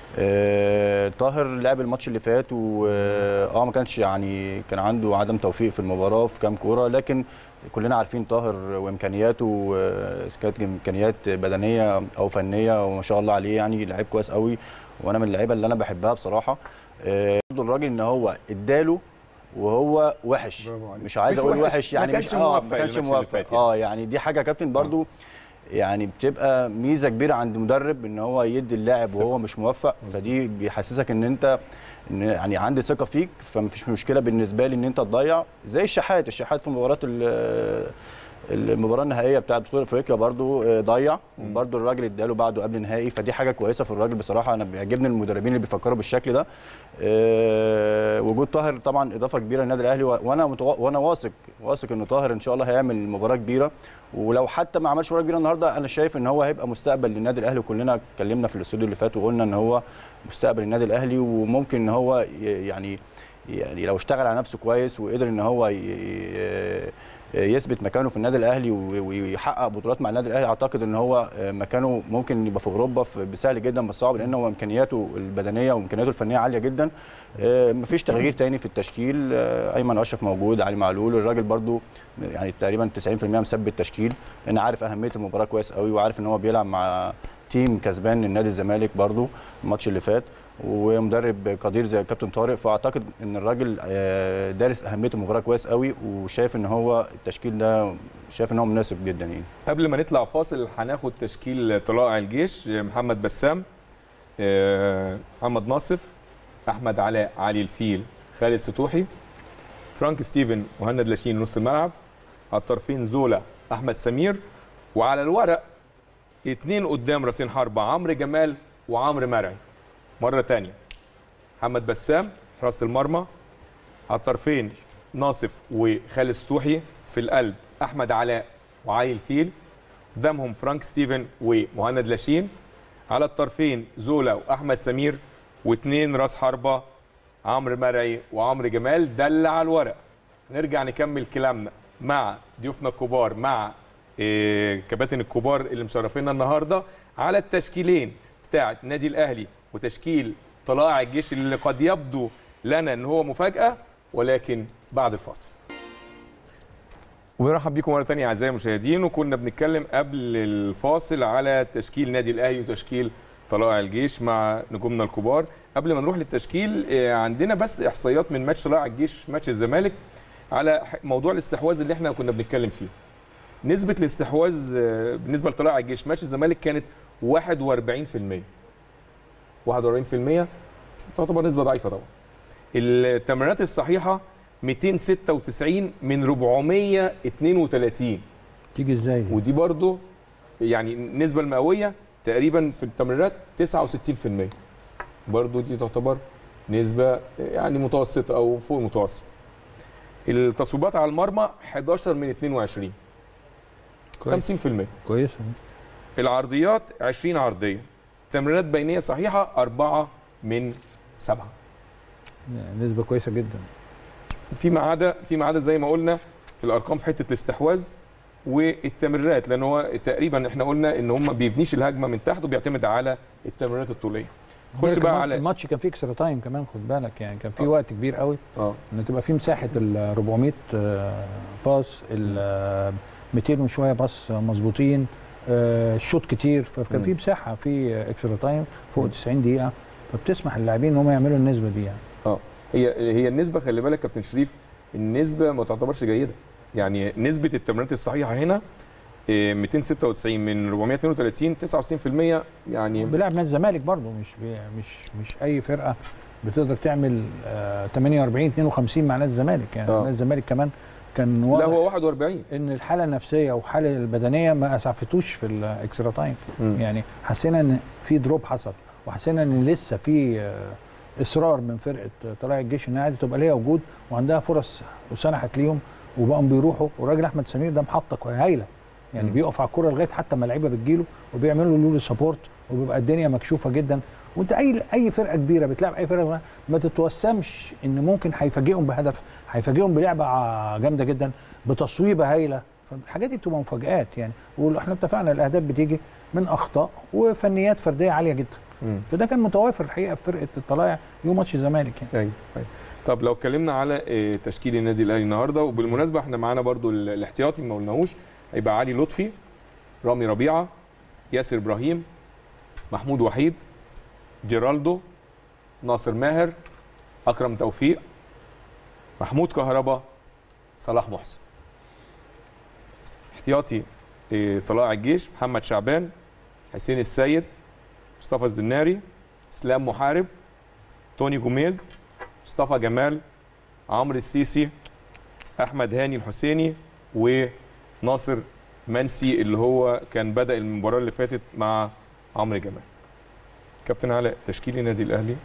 S6: طاهر لعب الماتش اللي فات ما كانش يعني، كان عنده عدم توفيق في المباراه في كام كوره، لكن كلنا عارفين طاهر وامكانياته، كانت امكانيات بدنيه او فنيه وما شاء الله عليه يعني. لعيب كويس قوي وانا من اللعيبه اللي انا بحبها بصراحه. الراجل ان هو اداله وهو وحش، مش عايز اقول وحش يعني، ما كانش موفق يعني. دي حاجه كابتن برضو يعني بتبقى ميزه كبيره عند المدرب ان هو يدي اللاعب وهو مش موفق، فدي بيحسسك ان انت يعني عندي ثقه فيك، فمفيش مشكله بالنسبه لي ان انت تضيع. زي الشحات في المباراه النهائيه بتاعه بطوله افريقيا برضو ضيع، وبرضو الراجل اداله بعده قبل النهائي، فدي حاجه كويسه في الراجل بصراحه. انا بيعجبني المدربين اللي بيفكروا بالشكل ده. وجود طاهر طبعا اضافه كبيره للنادي الاهلي، وانا واثق ان طاهر ان شاء الله هيعمل مباراه كبيره، ولو حتى ما عملش مباراه كبيره النهارده انا شايف ان هو هيبقى مستقبل للنادي الاهلي. وكلنا اتكلمنا في الاستوديو اللي فات وقلنا ان هو مستقبل النادي الاهلي، وممكن ان هو يعني لو اشتغل على نفسه كويس وقدر ان هو يثبت مكانه في النادي الاهلي ويحقق بطولات مع النادي الاهلي، اعتقد ان هو مكانه ممكن يبقى في اوروبا بسهل جدا، بس صعب لان هو امكانياته البدنيه وامكانياته الفنيه عاليه جدا. مفيش تغيير تاني في التشكيل. ايمن اشرف موجود، علي معلول، الراجل برضو يعني تقريبا 90% مثبت التشكيل، لان عارف اهميه المباراه كويس قوي، وعارف ان هو بيلعب مع تيم كسبان للنادي الزمالك برضو الماتش اللي فات، ومدرب قدير زي الكابتن طارق. فاعتقد ان الراجل دارس اهميه المباراه كويس قوي، وشايف ان هو التشكيل ده شايف ان هو مناسب جدا يعني.
S1: قبل ما نطلع فاصل هناخد تشكيل طلائع الجيش: محمد بسام، محمد ناصف، احمد علاء، علي الفيل، خالد ستوحي، فرانك ستيفن، مهند لاشين نص الملعب، على الطرفين زولا، احمد سمير، وعلى الورق 2 قدام راسين حربة: عمرو جمال وعمرو مرعي. مرة تانية: محمد بسام حراسة المرمى، على الطرفين ناصف وخالد ستوحي، في القلب أحمد علاء وعلي الفيل، قدامهم فرانك ستيفن ومهند لاشين، على الطرفين زولا واحمد سمير، واثنين راس حربه عمرو مرعي وعمرو جمال. ده اللي على الورق. نرجع نكمل كلامنا مع ضيوفنا الكبار، مع كباتن الكبار اللي مشرفينا النهارده على التشكيلين بتاعه النادي الاهلي وتشكيل طلائع الجيش اللي قد يبدو لنا ان هو مفاجاه، ولكن بعد الفاصل. ونرحب بيكم مره ثانيه اعزائي المشاهدين. وكنا بنتكلم قبل الفاصل على تشكيل نادي الاهلي وتشكيل طلائع الجيش مع نجومنا الكبار. قبل ما نروح للتشكيل عندنا بس احصائيات من ماتش طلائع الجيش ماتش الزمالك على موضوع الاستحواذ اللي احنا كنا بنتكلم فيه. نسبه الاستحواذ بالنسبه لطلائع الجيش ماتش الزمالك كانت 41%. 41% تعتبر نسبه ضعيفه طبعا. التمريرات الصحيحه 296 من 432.
S3: تيجي ازاي؟
S1: ودي برضو يعني النسبه المئويه تقريبا في التمريرات 69%. برضو دي تعتبر نسبه يعني متوسطه او فوق المتوسط. التصويبات على المرمى 11 من 22. 50%.
S3: كويس.
S1: العرضيات 20 عرضيه. تمريرات بينيه صحيحه 4 من 7.
S3: نسبه كويسه جدا.
S1: فيما عدا زي ما قلنا في الارقام في حته الاستحواذ والتمريرات، لان هو تقريبا احنا قلنا ان هم ما بيبنيش الهجمه من تحت وبيعتمد على التمريرات الطوليه.
S3: خش بقى على الماتش كان فيه اكسترا تايم كمان، خد بالك يعني كان فيه وقت كبير قوي ان تبقى فيه مساحه ال 400 باس، ال 200 وشويه باس مظبوطين، الشوط كتير، فكان فيه مساحه في اكسترا تايم فوق 90 دقيقه، فبتسمح للاعبين ان هم يعملوا النسبه دي يعني.
S1: هي النسبه، خلي بالك كابتن شريف، النسبه ما تعتبرش جيده. يعني نسبه التمريرات الصحيحه هنا 296 من 432 99%. يعني
S3: بيلعب نادي الزمالك برضه مش اي فرقه بتقدر تعمل 48 52 مع نادي الزمالك يعني. نادي الزمالك كمان كان واضح،
S1: لا هو 41،
S3: ان الحاله النفسيه والحاله البدنيه ما اسعفتوش في الاكسترا تايم. يعني حسينا ان في دروب حصل، وحسينا ان لسه في اصرار من فرقه طلائع الجيش انها عايزه تبقى ليها وجود وعندها فرص وسنحت ليهم وبقوا بيروحوا. والراجل احمد سمير ده محطه هايله يعني، بيقف على الكوره لغايه حتى ما اللعيبه بتجيله وبيعملوا له سبورت وبيبقى الدنيا مكشوفه جدا. وانت اي فرقه كبيره بتلعب اي فرقه ما تتوسمش ان ممكن هيفاجئهم بهدف، هيفاجئهم بلعبه جامده جدا بتصويبه هايله. فالحاجات دي بتبقى مفاجآت يعني. واحنا اتفقنا الاهداف بتيجي من اخطاء وفنيات فرديه عاليه جدا. فده كان متوافر الحقيقه في فرقه الطلائع يوم ماتش الزمالك يعني.
S1: ايوه. طب لو اتكلمنا على تشكيل النادي الاهلي النهارده، وبالمناسبه احنا معانا برضو الاحتياطي ما قلناهوش، هيبقى علي لطفي، رامي ربيعه، ياسر ابراهيم، محمود وحيد، جيرالدو، ناصر ماهر، اكرم توفيق، محمود كهربا، صلاح محسن. احتياطي طلائع الجيش محمد شعبان، حسين السيد، مصطفى الزناري، اسلام محارب، توني جوميز، مصطفى جمال، عمرو السيسي، احمد هاني الحسيني، وناصر منسي اللي هو كان بدأ المباراه اللي فاتت مع عمرو جمال. كابتن علاء، تشكيل النادي الاهلي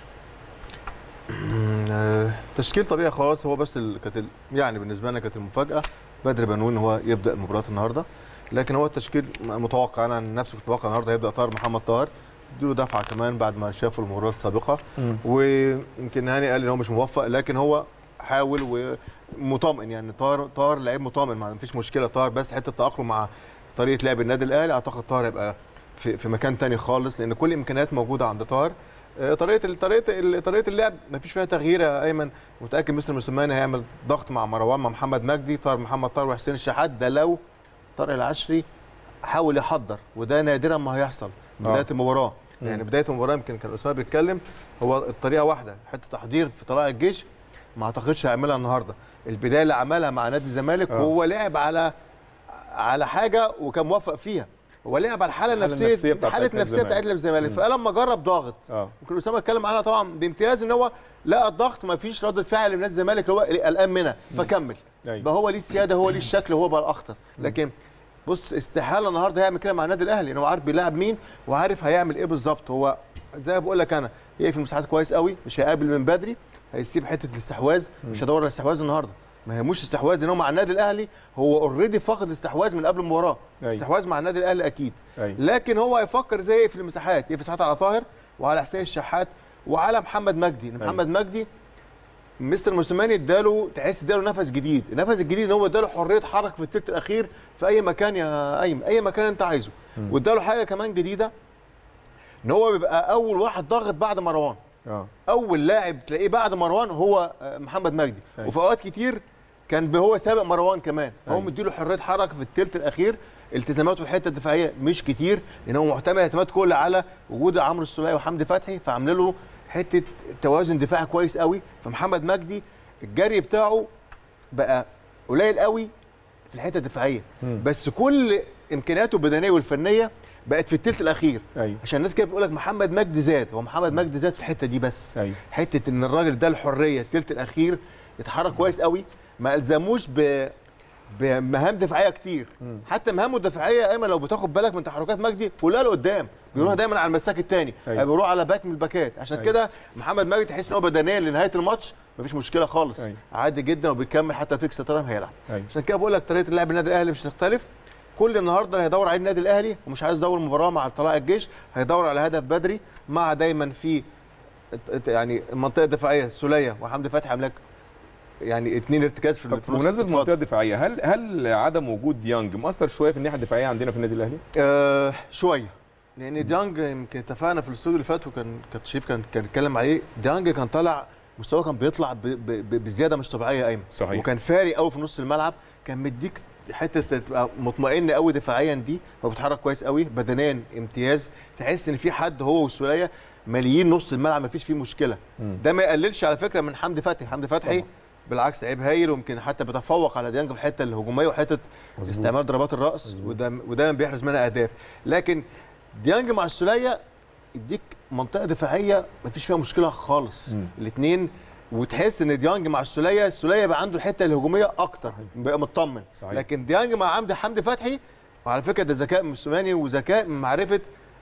S4: تشكيل طبيعي خالص. هو بس كانت يعني بالنسبه لنا كانت المفاجاه بدر بنون هو يبدا المباراه النهارده، لكن هو التشكيل متوقع. انا عن نفسي كنت متوقع النهارده هيبدا طاهر محمد طاهر، اديله دفعه كمان بعد ما شافوا المباراه السابقه. ويمكن هاني قال ان هو مش موفق، لكن هو حاول ومطمئن يعني. طاهر لعيب مطمئن، ما فيش مشكله. طاهر بس حته التاقلم مع طريقه لعب النادي الاهلي، اعتقد طاهر هيبقى في مكان ثاني خالص، لان كل الامكانيات موجوده عند طاهر. طريقه اللعب ما فيش فيها تغيير يا ايمن. متاكد مستر موسيماني هيعمل ضغط مع مروان، مع محمد مجدي، طاهر محمد طاهر وحسين الشحات. ده لو طارق العشري حاول يحضر، وده نادرا ما هيحصل بدايه المباراه. يعني بدايه المباراه يمكن كان اسامه بيتكلم، هو الطريقه واحده، حته تحضير في طلائع الجيش ما اعتقدش هيعملها النهارده. البدايه اللي عملها مع نادي الزمالك وهو لعب على حاجه وكان موفق فيها. هو لعب على الحاله النفسيه بتاعت الزمالك. فلما جرب ضاغط، ممكن اسامه اتكلم عنها طبعا بامتياز، ان هو لقى الضغط ما فيش رده فعل من نادي الزمالك اللي هو قلقان منها فكمل. بقى هو ليه السياده، هو ليه الشكل، هو بقى الاخطر. لكن بص، استحاله النهارده هيعمل كده مع النادي الاهلي، لان هو عارف بيلاعب مين وعارف هيعمل ايه بالظبط. هو زي ما بقول لك انا هيقفل المساحات كويس قوي، مش هيقابل من بدري، هيسيب حته الاستحواذ، مش هيدور على الاستحواذ النهارده. ما يهموش استحواذ، ان هو مع النادي الاهلي هو اوريدي فقد الاستحواذ من قبل المباراه. استحواذ مع النادي الاهلي اكيد، لكن هو هيفكر زي في المساحات، في مساحات على طاهر وعلى حسين الشحات وعلى محمد مجدي. محمد مجدي مستر موسيماني اداله نفس جديد. النفس الجديد ان هو اداله حريه حركه في الثلث الاخير في اي مكان يا ايمن، اي مكان انت عايزه. واداله حاجه كمان جديده، ان هو بيبقى اول واحد ضاغط بعد مروان. اول لاعب تلاقيه بعد مروان هو محمد مجدي. وفي اوقات كتير كان هو سابق مروان كمان، فهو مديله حريه حركه في الثلث الاخير. التزاماته في الحته الدفاعيه مش كتير، لان هو معتمد اعتماد كله على وجود عمرو السوليه وحمدي فتحي، فعامل له حته توازن دفاعي كويس قوي. فمحمد مجدي الجري بتاعه بقى قليل قوي في الحته الدفاعيه، بس كل امكانياته البدنيه والفنيه بقت في الثلث الاخير. عشان الناس كده بتقول لك محمد مجدي زاد، هو محمد مجدي زاد في الحته دي بس. حته ان الراجل ده الحريه الثلث الاخير يتحرك كويس قوي، ما الزموش بمهام دفاعيه كتير. حتى مهامه الدفاعيه ايمن لو بتاخد بالك من تحركات مجدي كلها لقدام، بيروح دايما على المساك الثاني، بيروح على باك من الباكات. عشان كده محمد مجدي تحس ان هو بدنيا لنهايه الماتش مفيش مشكله خالص، عادي جدا وبيكمل حتى في اكسترا تايم هيلعب. عشان كده بقول لك طريقه اللعب النادي الاهلي مش هتختلف. كل النهارده هيدور على النادي الاهلي ومش عايز يدور المباراه مع طلائع الجيش، هيدور على هدف بدري، مع دايما في يعني المنطقه الدفاعيه سوليه وحمدي فتحي عاملك يعني 2 ارتكاز في الفلوس.
S1: بمناسبه المنطقه الدفاعيه، هل عدم وجود ديانج مأثر شويه في الناحيه الدفاعيه عندنا في النادي الاهلي؟
S4: شويه، لان ديانج يمكن اتفقنا في الاستوديو اللي فات وكان كابتن شريف كان اتكلم عليه. ديانج كان طالع مستواه، كان بيطلع بزياده مش طبيعيه ايمن، صحيح، وكان فارق قوي في نص الملعب، كان مديك حته تبقى مطمئن قوي دفاعيا دي، هو بيتحرك كويس قوي بدنيا امتياز، تحس ان في حد هو والسوليه ماليين نص الملعب مفيش فيه مشكله. ده ما يقللش على فكره من حمدي فتحي. حمدي فتحي بالعكس لعيب هايل، ويمكن حتى بيتفوق على ديانج في الحته الهجوميه وحته استعمال ضربات الراس، ودايما بيحرز منها اهداف. لكن ديانج مع السوليه يديك منطقه دفاعيه مفيش فيها مشكله خالص الاثنين، وتحس ان ديانج مع السوليه بقى عنده الحته الهجوميه اكتر، بقى مطمن. صحيح. لكن ديانج مع حمدي فتحي، وعلى فكره ده ذكاء من موسيماني وذكاء من معرفه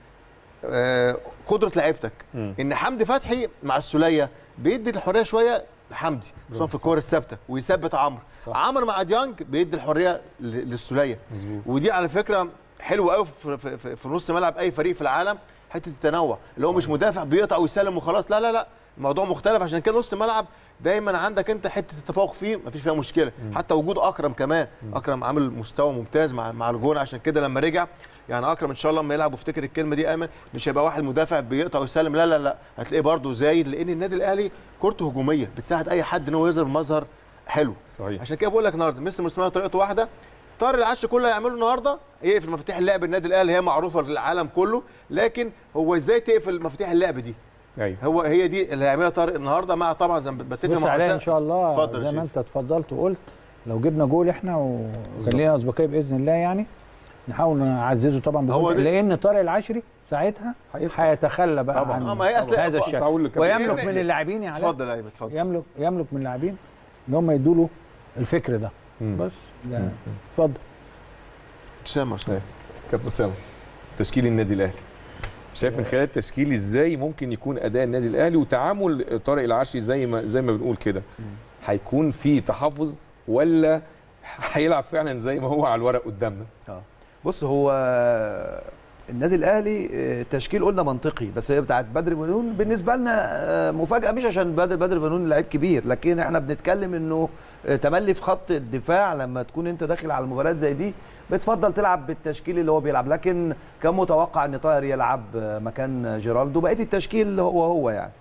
S4: قدره لعيبتك، ان حمدي فتحي مع السوليه بيدي الحريه شويه لحمدي خصوصا في الكور الثابته ويثبت عمرو مع ديانج بيدي الحريه للسوليه. ودي على فكره حلوه قوي في نص ملعب اي فريق في العالم، حته التنوع اللي هو مش مدافع بيقطع ويسلم وخلاص، لا الموضوع مختلف. عشان كده نص الملعب دايما عندك انت حته التفوق فيه مفيش فيها مشكله. حتى وجود اكرم كمان، اكرم عامل مستوى ممتاز مع الجون. عشان كده لما رجع يعني اكرم ان شاء الله لما يلعب، وافتكر الكلمه دي ايمن، مش هيبقى واحد مدافع بيقطع ويسلم، لا هتلاقيه برده زايد، لان النادي الاهلي كورته هجوميه بتساعد اي حد ان هو يظهر مظهر حلو. صحيح. عشان كده بقول لك النهارده مستر موسيماني طريقته واحده، طارق العش كله هيعمله النهارده يقفل مفاتيح اللعب. النادي الاهلي هي معروفه للعالم كله، لكن هو ازاي تقفل مفاتيح اللعب دي؟ هي دي اللي هيعملها طارق النهارده، مع طبعا زي ما بتفق مع
S3: حسام ان شاء الله زي ما انت اتفضلت وقلت، لو جبنا جول احنا وكان لنا اسبقيه باذن الله، يعني نحاول نعززه طبعا بجول، لان طارق العشري ساعتها هيتخلى بقى طبعا عن هذا الشيء، ويملك من اللاعبين يعني
S4: اتفضل يا ايمن اتفضل،
S3: يملك من اللاعبين ان هم يدوا له الفكر ده. بس اتفضل
S4: اسامه.
S1: كابتن اسامه، تشكيل النادي الاهلي شايف من خلال التشكيل ازاي ممكن يكون اداء النادي الاهلي وتعامل طارق العشري زي ما بنقول كده؟ هيكون في تحفظ ولا هيلعب فعلا زي ما هو على الورق قدامنا؟
S5: بص، هو النادي الاهلي تشكيل قلنا منطقي، بس هي بتاعت بدر بنون بالنسبه لنا مفاجاه، مش عشان بدر بنون لعيب كبير، لكن احنا بنتكلم انه تملي في خط الدفاع لما تكون انت داخل على المباريات زي دي بتفضل تلعب بالتشكيل اللي هو بيلعب، لكن كان متوقع ان طاهر يلعب مكان جيرالدو، بقيه التشكيل هو يعني.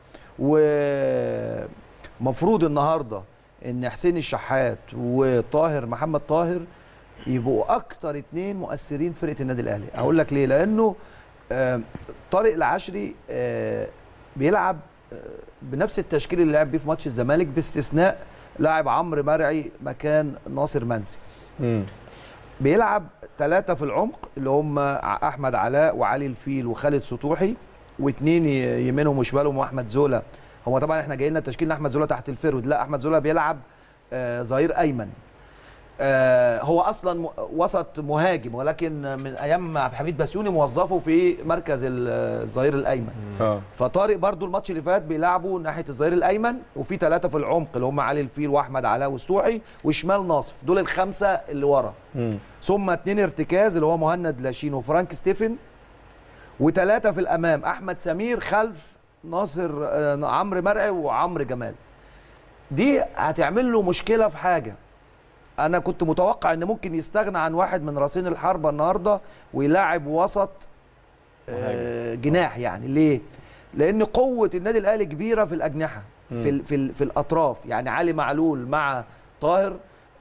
S5: ومفروض النهارده ان حسين الشحات وطاهر محمد طاهر يبقوا اكتر 2 مؤثرين فرقه النادي الاهلي. اقول لك ليه؟ لانه طارق العشري بيلعب بنفس التشكيل اللي لعب بيه في ماتش الزمالك، باستثناء لاعب عمرو مرعي مكان ناصر منسي. بيلعب 3 في العمق اللي هم احمد علاء وعلي الفيل وخالد سطوحي، و2 يمينهم وشمالهم واحمد زولا. هو طبعا احنا جاي لنا تشكيل احمد زولا تحت الفرود، لا احمد زولا بيلعب ظهير ايمن. هو اصلا وسط مهاجم، ولكن من ايام عبد الحميد بسيوني موظفه في مركز الظهير الايمن. فطارق برضو الماتش اللي فات بيلعبوا ناحيه الظهير الايمن، وفي 3 في العمق اللي هم علي الفيل واحمد علاء وسطوحي، وشمال ناصف. دول ال5 اللي ورا. ثم 2 ارتكاز اللي هو مهند لاشين وفرانك ستيفن، و3 في الامام احمد سمير خلف ناصر عمرو مرعي وعمرو جمال. دي هتعمل له مشكله في حاجه. انا كنت متوقع ان ممكن يستغنى عن واحد من راسين الحربه النهارده ويلاعب وسط جناح. يعني ليه؟ لان قوه النادي الاهلي كبيره في الاجنحه، في الاطراف. يعني علي معلول مع طاهر،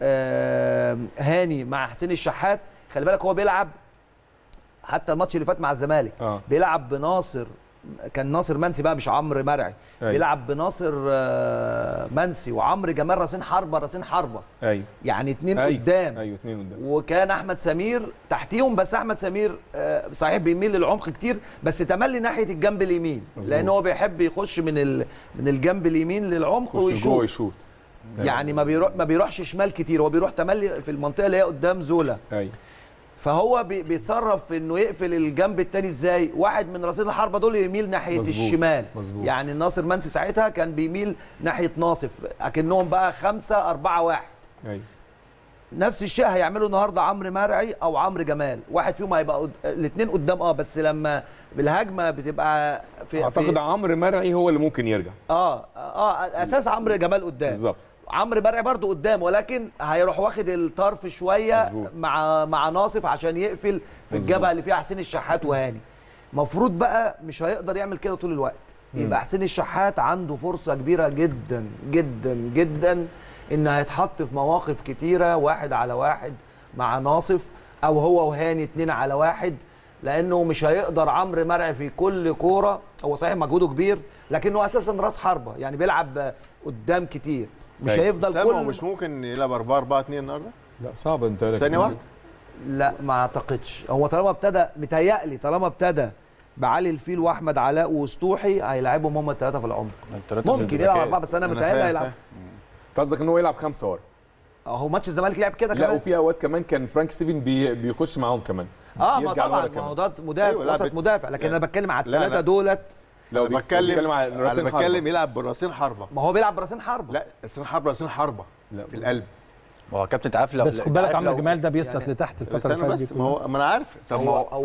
S5: هاني مع حسين الشحات. خلي بالك هو بيلعب حتى الماتش اللي فات مع الزمالك بيلعب بناصر، كان ناصر منسي بقى مش عمرو مرعي. بيلعب بناصر منسي وعمرو جمال راسين حربه. يعني 2 قدام.
S1: 2 قدام.
S5: وكان احمد سمير تحتيهم، بس احمد سمير صحيح بيميل للعمق كتير، بس تملي ناحيه الجنب اليمين، لان هو بيحب يخش من الجنب اليمين للعمق ويشوط. يعني ما بيروحش شمال كتير، هو بيروح تملي في المنطقه اللي هي قدام زولا. فهو بيتصرف في انه يقفل الجنب الثاني ازاي؟ واحد من راسين الحربه دول يميل ناحيه الشمال. يعني ناصر منسي ساعتها كان بيميل ناحيه ناصف، اكنهم بقى 5-4-1. نفس الشيء هيعمله النهارده عمرو مرعي او عمرو جمال. واحد فيهم هيبقى الاثنين قدام، بس لما بالهجمه بتبقى
S1: اعتقد عمرو مرعي هو اللي ممكن يرجع.
S5: اساس عمرو جمال قدام
S1: بالظبط.
S5: عمرو مرعي برضو قدام، ولكن هيروح واخد الطرف شويه مع ناصف عشان يقفل في الجبهه اللي فيها حسين الشحات وهاني. المفروض بقى مش هيقدر يعمل كده طول الوقت. يبقى حسين الشحات عنده فرصه كبيره جدا جدا جدا ان هيتحط في مواقف كتيره 1 على 1 مع ناصف، او هو وهاني 2 على 1، لانه مش هيقدر عمرو مرعي في كل كوره. هو صحيح مجهوده كبير، لكنه اساسا راس حربه، يعني بيلعب قدام كتير. مش هيفضل كل
S4: مش ممكن يلعب 4-4-2 النهارده؟
S1: لا صعب. انت
S4: ثانيه واحده.
S5: لا ما اعتقدش. هو طالما ابتدى متهيألي طالما ابتدى بعلي الفيل واحمد علاء وسطوحي هيلاعبهم هم ال3 في العمق. ممكن يلعب 4، بس انا متهيألي هيلعب.
S1: قصدك ان هو يلعب 5 ورا؟
S5: هو ماتش الزمالك لعب كده كمان.
S1: لا وفي اوقات كمان كان فرانك ستيفن بيخش معاهم كمان.
S5: ما طبعا ما هو ده مدافع وسط مدافع، لكن انا بتكلم على ال3 دولت.
S4: لو بتكلم على راسين حربه، بتكلم يلعب براسين حربه.
S5: ما هو بيلعب براسين حربه.
S4: لا راسين حربه في القلب.
S6: ما هو كابتن تعرف لو
S3: بس خد بالك عمرو جمال ده بيسقط يعني لتحت الفتره اللي فاتت دي.
S4: ما انا عارف. طب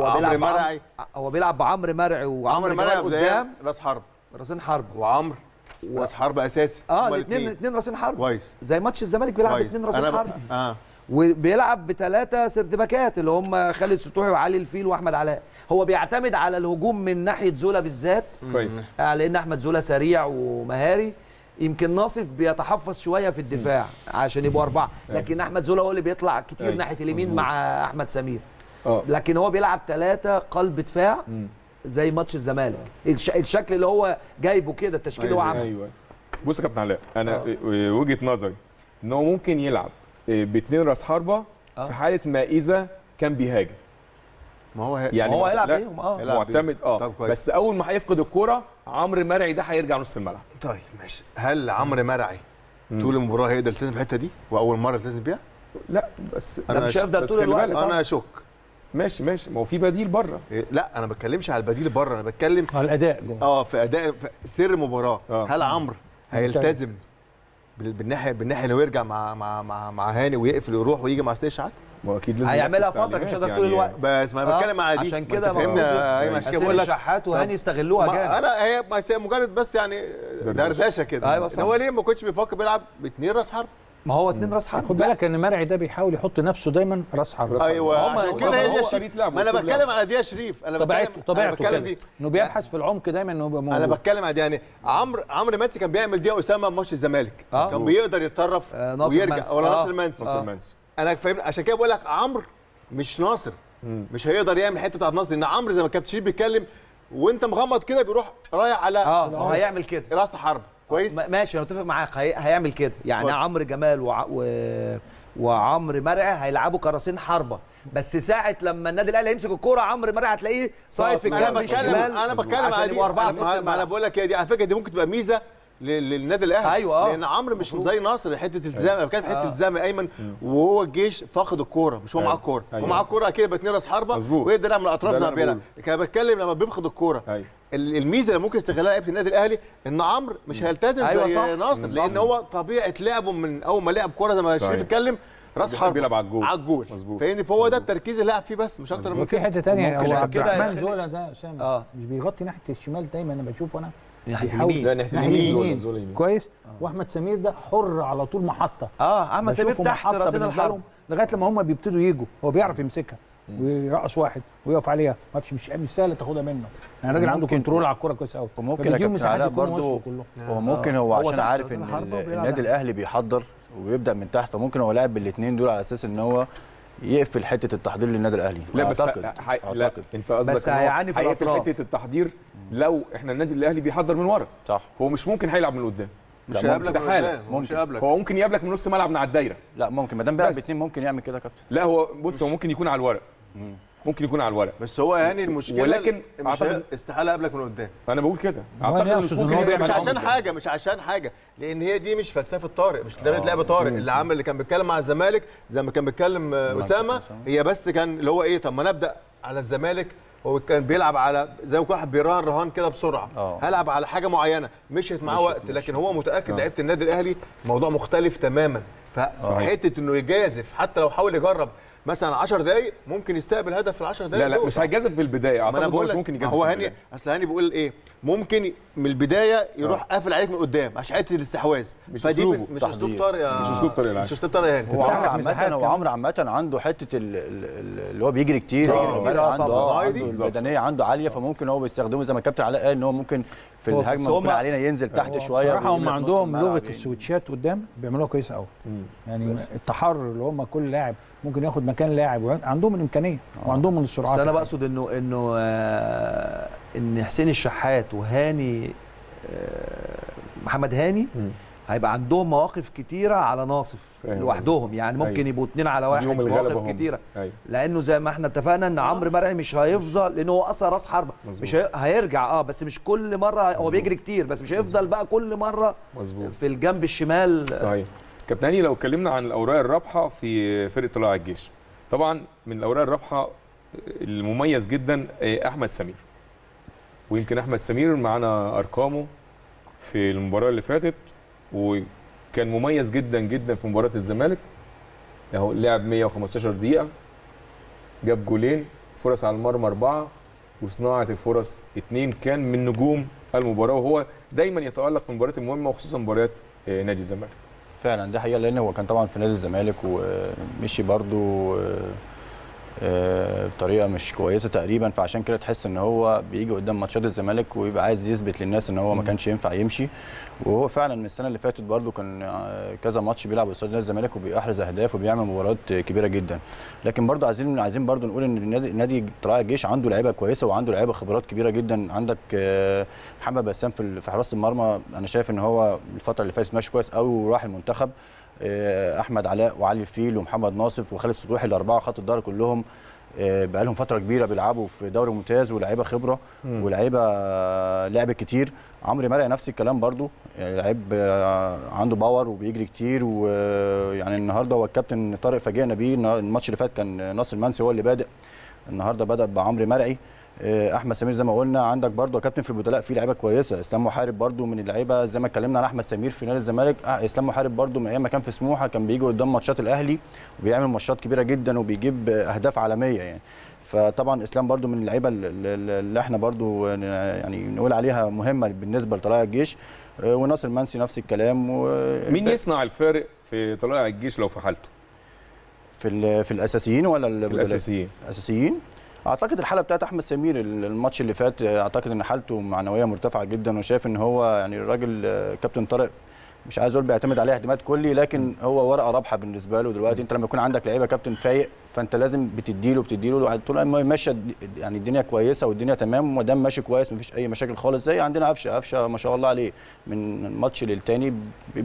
S5: هو بيلعب بعمرو مرعي وعمرو جمال قدام
S4: راس حرب،
S5: راسين حربه،
S4: وعمرو راس حرب اساسي.
S5: الاثنين راسين حرب
S4: كويس،
S5: زي ماتش الزمالك بيلعب 2 راسين حرب. وبيلعب ب3 سردباكات اللي هم خالد سطوحي وعلي الفيل واحمد علاء. هو بيعتمد على الهجوم من ناحيه زولا بالذات
S1: كويس،
S5: لان احمد زولا سريع ومهاري. يمكن ناصف بيتحفظ شويه في الدفاع عشان يبقوا 4، لكن احمد زولا هو اللي بيطلع كتير ناحيه اليمين مع احمد سمير. لكن هو بيلعب 3 قلب دفاع زي ماتش الزمالك. الشكل اللي هو جايبه كده، التشكيل اللي هو عامله.
S1: ايوه بص يا كابتن علاء، انا وجهه نظري ان هو ممكن يلعب ب2 راس حربه في حاله ما اذا كان بيهاجم.
S4: ما هو
S5: يعني هو هيلعب بيهم
S1: معتمد بس اول ما هيفقد الكوره عمرو مرعي ده هيرجع نص الملعب.
S4: طيب ماشي، هل عمرو مرعي طول المباراه هيقدر يلتزم بالحته دي واول مره يلتزم بيها؟
S1: لا بس
S5: انا مش هيفضل طول الوقت.
S4: انا اشك.
S1: ماشي ما هو في بديل بره.
S4: لا انا ما بتكلمش على البديل بره، انا بتكلم
S3: على الاداء
S4: في اداء في سر المباراه. هل عمرو هيلتزم بالناحيه انه يرجع مع هاني ويقفل ويروح ويجي مع ستيشات؟
S1: ما اكيد لازم
S5: هيعملها فتره مش هيقدر طول الوقت.
S4: بس ما بتكلم على دي
S5: عشان كده
S4: فهمنا.
S5: عشان كده بقول لك شحات وهاني يستغلوها جامد.
S4: انا هي مجرد بس يعني دردشه كده.
S5: أيوة
S4: هو ليه ما كنتش بيفكر بيلعب ب2 راس حرب؟
S5: ما هو 2 راس حرب.
S3: خد بالك ان مرعي ده بيحاول يحط نفسه دايما راس حرب.
S4: ايوه عشان كده هي دي شريط لعبه. ما انا بتكلم على دي يا شريف. انا
S3: طبيعته كده انه بيبحث في العمق دايما انه يبقى موجود.
S4: انا بتكلم على دي. يعني عمرو منسي كان بيعمل دي اسامه ماتش الزمالك. كان بيقدر يتطرف ويرجع ولا ناصر منسي. انا فاهم، عشان كده بقول لك عمرو مش ناصر. مش هيقدر يعمل حته بتاعت ناصر، لان عمرو زي ما كابتن شريف بيتكلم وانت مغمض كده بيروح رايح على
S5: هيعمل كده
S4: راس حرب. كويس
S5: ماشي، انا متفق معاك. هيعمل كده يعني عمرو جمال وعمرو مرعي هيلعبوا كراسين حربه، بس ساعه لما النادي الاهلي يمسك الكوره عمرو مرعي هتلاقيه صايد في الجنب الشمال.
S4: انا بتكلم على دي. انا بقول لك هي دي على فكره دي ممكن تبقى ميزه للنادي الاهلي.
S5: ايوه
S4: لان عمرو مش زي ناصر حته التزام. انا بتكلم حته التزام يا ايمن، وهو الجيش فاقد الكوره، مش هو معاه الكوره. هو معاه الكوره كده باتنين راس حربه ويقدر يعمل اطراف زي ما بيلعب. كان بتكلم لما بيفقد الكوره الميزه اللي ممكن يستغلها لعيبه النادي الاهلي ان عمرو مش هيلتزم زي ناصر، لان هو طبيعه لعبه من اول ما لعب كوره زي ما شريف اتكلم راس حرب
S1: بيلعب على
S4: الجول فاهمني. فهو ده التركيز اللي لعب فيه بس مش اكتر من
S3: كده. في حته ثانيه هو عبد
S5: كده
S3: الرحمن زولا ده اسامه مش بيغطي ناحيه الشمال دايما، انا بشوفه انا
S5: ناحيه اليمين.
S1: لا ناحيه اليمين
S3: كويس. واحمد سمير ده حر على طول محطه.
S5: احمد سمير تحت راسين الحرب
S3: لغايه لما هم بيبتدوا يجوا هو بيعرف يمسكها ويرقص واحد ويقف عليها، ما فيش مش سهل تاخدها منه. يعني الراجل عنده كنترول على الكوره كويس قوي.
S6: وممكن يا علاء برضه هو ممكن هو عشان عارف ان النادي الاهلي بيحضر وبيبدا من تحت، فممكن هو لاعب بالاثنين دول على اساس ان هو يقفل حته التحضير للنادي الاهلي.
S1: لا بس لا انت قصدك
S5: بس هيعاني في الاطراف
S1: حته التحضير. لو احنا النادي الاهلي بيحضر من ورا
S6: صح،
S1: هو مش ممكن هيلعب من قدام.
S4: مش هيقابلك
S1: ممكن هو ممكن يقابلك من نص ملعب من على الدايره.
S6: لا ممكن ما دام بيلعب باثنين ممكن يعمل كده يا كابتن.
S1: لا هو بص هو ممكن يكون على الورق. ممكن يكون على الورق
S4: بس هو يعني المشكله
S1: ولكن
S4: استحاله قبلك من قدام.
S1: انا بقول كده اعتقد
S4: مش عشان حاجه لان هي دي مش فلسفه طارق، مش طريقه لعب طارق اللي كان بيتكلم مع الزمالك زي ما كان بيتكلم اسامه. هي بس كان اللي هو ايه، طب ما نبدا على الزمالك. هو كان بيلعب على زي ما واحد رهان كده بسرعه. هلعب على حاجه معينه مشيت معاه وقت، لكن هو متاكد لعيبه النادي الاهلي موضوع مختلف تماما. فحته انه يجازف حتى لو حاول يجرب مثلا 10 دقايق ممكن يستقبل هدف في ال 10 دقايق.
S1: لا مش هيجازف في البدايه، اعتقد مش ممكن يجازف.
S4: هو هاني اصل هاني بيقول ايه، ممكن من البدايه يروح قافل عليك من قدام عشان حته الاستحواذ.
S1: فدي
S4: مش اسلوب طارق
S1: مش اسلوب طارق
S4: مش اسلوب طارق هاني.
S6: هو عمرو عامه عنده حته اللي هو بيجري كتير، عنده البدنيه عنده عاليه، فممكن هو بيستخدمه زي ما الكابتن علاء قال ان هو ممكن في الهجمه ممكن علينا ينزل تحت شويه.
S3: صراحه هم عندهم لغه السويتشات قدام بيعملوها كويسه قوي. يعني التحرر اللي هم كل لاعب ممكن ياخد مكان لاعب، عندهم الامكانيه وعندهم من السرعات.
S5: بس انا بقصد انه ان حسين الشحات وهاني محمد هاني هيبقى عندهم مواقف كتيره على ناصف لوحدهم. يعني ممكن يبقوا 2 على 1 في مواقف كتيره. لانه زي ما احنا اتفقنا ان عمرو مرعي مش هيفضل، لانه هو اصلا راس حربه مش هيرجع بس مش كل مره هو بيجري كتير، بس مش هيفضل بقى كل مره في الجنب الشمال.
S1: صحيح. كابتن هاني لو اتكلمنا عن الاوراق الرابحه في فرقه طلائع الجيش، طبعا من الاوراق الرابحه المميز جدا احمد سمير. ويمكن احمد سمير معانا ارقامه في المباراه اللي فاتت، وكان مميز جدا جدا في مباراه الزمالك. اهو لعب 115 دقيقه، جاب جولين، فرص على المرمى 4 وصناعه الفرص 2. كان من نجوم المباراه، وهو دايما يتالق في المباريات المهمه وخصوصا مباريات نادي الزمالك.
S6: فعلا دي حقيقه، لان هو كان طبعا في نادي الزمالك ومشي برده بطريقه مش كويسه تقريبا، فعشان كده تحس ان هو بيجي قدام ماتشات الزمالك ويبقى عايز يثبت للناس ان هو ما كانش ينفع يمشي. وهو فعلا من السنه اللي فاتت برده كان كذا ماتش بيلعب قصاد نادي الزمالك وبيحرز اهداف وبيعمل مباريات كبيره جدا. لكن برده عايزين برده نقول ان نادي طلائع الجيش عنده لعيبه كويسه وعنده لعيبه خبرات كبيره جدا. عندك محمد بسام في حراسه المرمى، انا شايف ان هو الفتره اللي فاتت ماشي كويس قوي وراح المنتخب. احمد علاء وعلي الفيل ومحمد ناصف وخالد سطوحي، الاربعه خط الظهر كلهم بقى لهم فتره كبيره بيلعبوا في دوري ممتاز ولاعيبه خبره ولاعيبه لعب كتير. عمرو مرعي نفس الكلام برضو، يعني لعيب عنده باور وبيجري كتير. ويعني النهارده هو الكابتن طارق فاجئنا بيه. الماتش اللي فات كان ناصر منسي هو اللي بادئ، النهارده بدا بعمرو مرعي. احمد سمير زي ما قلنا. عندك برضو كابتن في البدلاء في لعيبه كويسه. اسلام محارب برضو من اللعيبه، زي ما اتكلمنا عن احمد سمير في نادي الزمالك. اسلام محارب برضو من ايام ما كان في سموحه كان بيجي قدام ماتشات الاهلي وبيعمل ماتشات كبيره جدا وبيجيب اهداف عالميه يعني. فطبعا اسلام برضو من اللعيبه اللي احنا برضو يعني نقول عليها مهمه بالنسبه لطلائع الجيش. وناصر منسي نفس الكلام.
S1: مين يصنع الفارق في طلائع الجيش لو في حالته؟
S6: في الاساسيين ولا
S1: في الاساسيين؟
S6: الاساسيين اعتقد الحاله بتاعت احمد سمير الماتش اللي فات، اعتقد ان حالته معنويه مرتفعه جدا، وشايف ان هو يعني الراجل كابتن طارق مش عايز اقول بيعتمد عليه اعتماد كلي، لكن هو ورقه رابحه بالنسبه له دلوقتي. انت لما يكون عندك لعيبه كابتن فايق، فانت لازم بتديله طول ما ماشيه يعني الدنيا كويسه والدنيا تمام، وما دام ماشي كويس مفيش اي مشاكل خالص. زي عندنا قفشه ما شاء الله عليه، من ماتش للتاني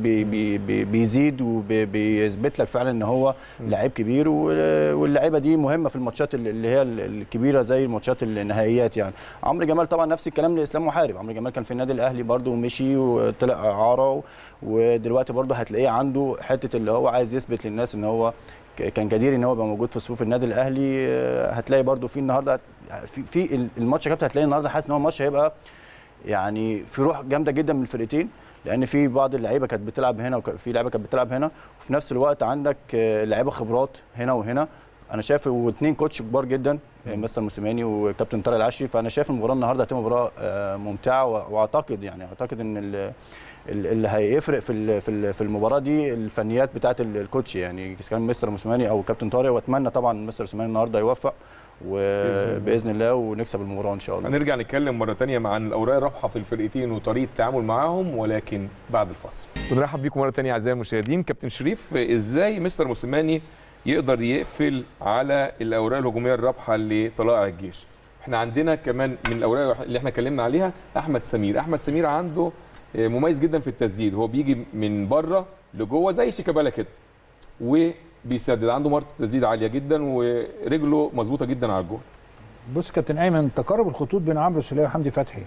S6: بيزيد وبيثبت لك فعلا ان هو لعيب كبير، واللعيبه دي مهمه في الماتشات اللي هي الكبيره زي الماتشات النهائيات يعني. عمرو جمال طبعا نفس الكلام لاسلام محارب. عمرو جمال كان في النادي الاهلي برده ومشي وطلع اعاره، ودلوقتي برده هتلاقيه عنده حته اللي هو عايز يثبت للناس ان هو كان جدير ان هو يبقى موجود في صفوف النادي الاهلي. هتلاقي برده في النهارده في الماتش يا كابتن، هتلاقي النهارده حاسس ان هو الماتش هيبقى يعني في روح جامده جدا من الفرقتين، لان في بعض اللعيبه كانت بتلعب هنا وفي لعيبه كانت بتلعب هنا، وفي نفس الوقت عندك لعيبه خبرات هنا وهنا. انا شايف واثنين كوتش كبار جدا، مستر موسيماني وكابتن طارق العشري. فانا شايف المباراه النهارده هتبقى مباراه ممتعه، واعتقد ان اللي هيفرق في المباراه دي الفنيات بتاعه الكوتش، يعني كان مستر موسيماني او كابتن طارق. واتمنى طبعا مستر موسيماني النهارده يوفق وباذن الله ونكسب المباراه ان شاء الله.
S1: هنرجع نتكلم مره ثانيه عن الاوراق الرابحه في الفرقتين وطريقه التعامل معاهم، ولكن بعد الفاصل. بنرحب بيكم مره ثانيه اعزائي المشاهدين. كابتن شريف، ازاي مستر موسيماني يقدر يقفل على الاوراق الهجوميه الرابحه لطلائع الجيش؟ احنا عندنا كمان من الاوراق اللي احنا اتكلمنا عليها احمد سمير عنده مميز جدا في التسديد، هو بيجي من بره لجوه زي شيكابالا كده وبيسدد، عنده مهاره التسديد عاليه جدا ورجله مظبوطه جدا على الجول.
S3: بص كابتن ايمن، تقارب الخطوط بين عمرو السوليه وحمدي فتحي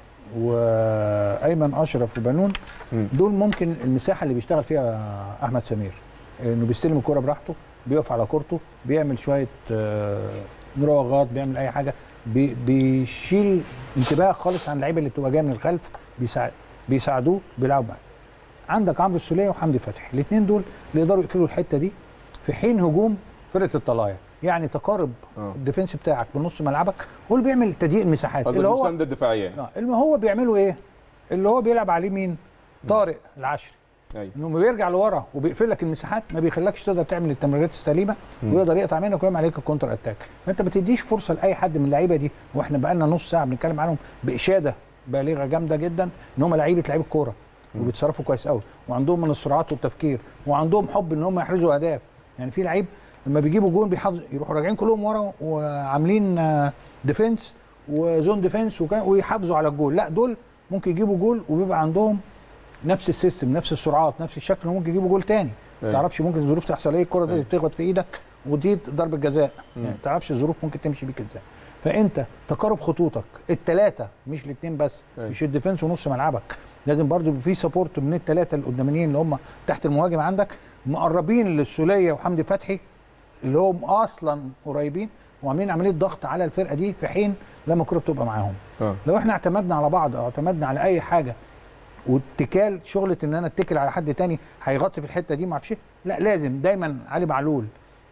S3: وايمن اشرف وبنون، دول ممكن المساحه اللي بيشتغل فيها احمد سمير، انه بيستلم الكوره براحته، بيقف على كورته، بيعمل شويه مراوغات، بيعمل اي حاجه، بيشيل انتباه خالص عن اللعيبه اللي بتبقى جايه من الخلف، بيساعدوه، بيلعبوا معاه. عندك عمرو السوليه وحمدي فتحي، الاثنين دول اللي يقدروا يقفلوا الحته دي في حين هجوم فرقه الطلايع، يعني تقارب الديفنس بتاعك بنص ملعبك هو اللي بيعمل تضييق المساحات،
S1: اللي هو المسانده الدفاعيه
S3: اللي هو بيعمله ايه؟ اللي هو بيلعب عليه مين؟ طارق العشري.
S1: ايوه،
S3: انه بيرجع لورا وبيقفل لك المساحات، ما بيخلكش تقدر تعمل التمريرات السليمه، ويقدر يقطع منك ويعمل عليك الكونتر اتاك. فانت ما بتديش فرصه لاي حد من اللعيبه دي، واحنا بقى لنا نص ساعه بنتكلم عنهم باشاده بالغه جامده جدا ان هم لعيبه الكوره وبيتصرفوا كويس قوي، وعندهم من السرعات والتفكير، وعندهم حب ان هم يحرزوا اهداف. يعني في لعيب لما بيجيبوا جون بيحافظوا، يروحوا راجعين كلهم ورا وعاملين ديفنس وزون ديفنس ويحافظوا على الجول. لا، دول ممكن يجيبوا جول وبيبقى عندهم نفس السيستم، نفس السرعات، نفس الشكل، ممكن يجيبوا جول تاني. ما تعرفش ممكن الظروف تحصل ايه، الكره دي بتخبط في ايدك ودي ضربه جزاء، يعني ما تعرفش الظروف ممكن تمشي بيك ازاي. فانت تقارب خطوطك الثلاثه مش الاثنين بس، مش الديفنس ونص ملعبك، لازم برضو يبقى في سبورت من الثلاثه القدامانيين اللي هم تحت المهاجم عندك، مقربين للسوليه وحمدي فتحي اللي هم اصلا قريبين وعاملين عمليه ضغط على الفرقه دي في حين لما الكره بتبقى معاهم. لو احنا اعتمدنا على بعض او اعتمدنا على اي حاجه واتكال شغله ان انا اتكل على حد تاني هيغطي في الحته دي، ما اعرفش، لا، لازم دايما علي معلول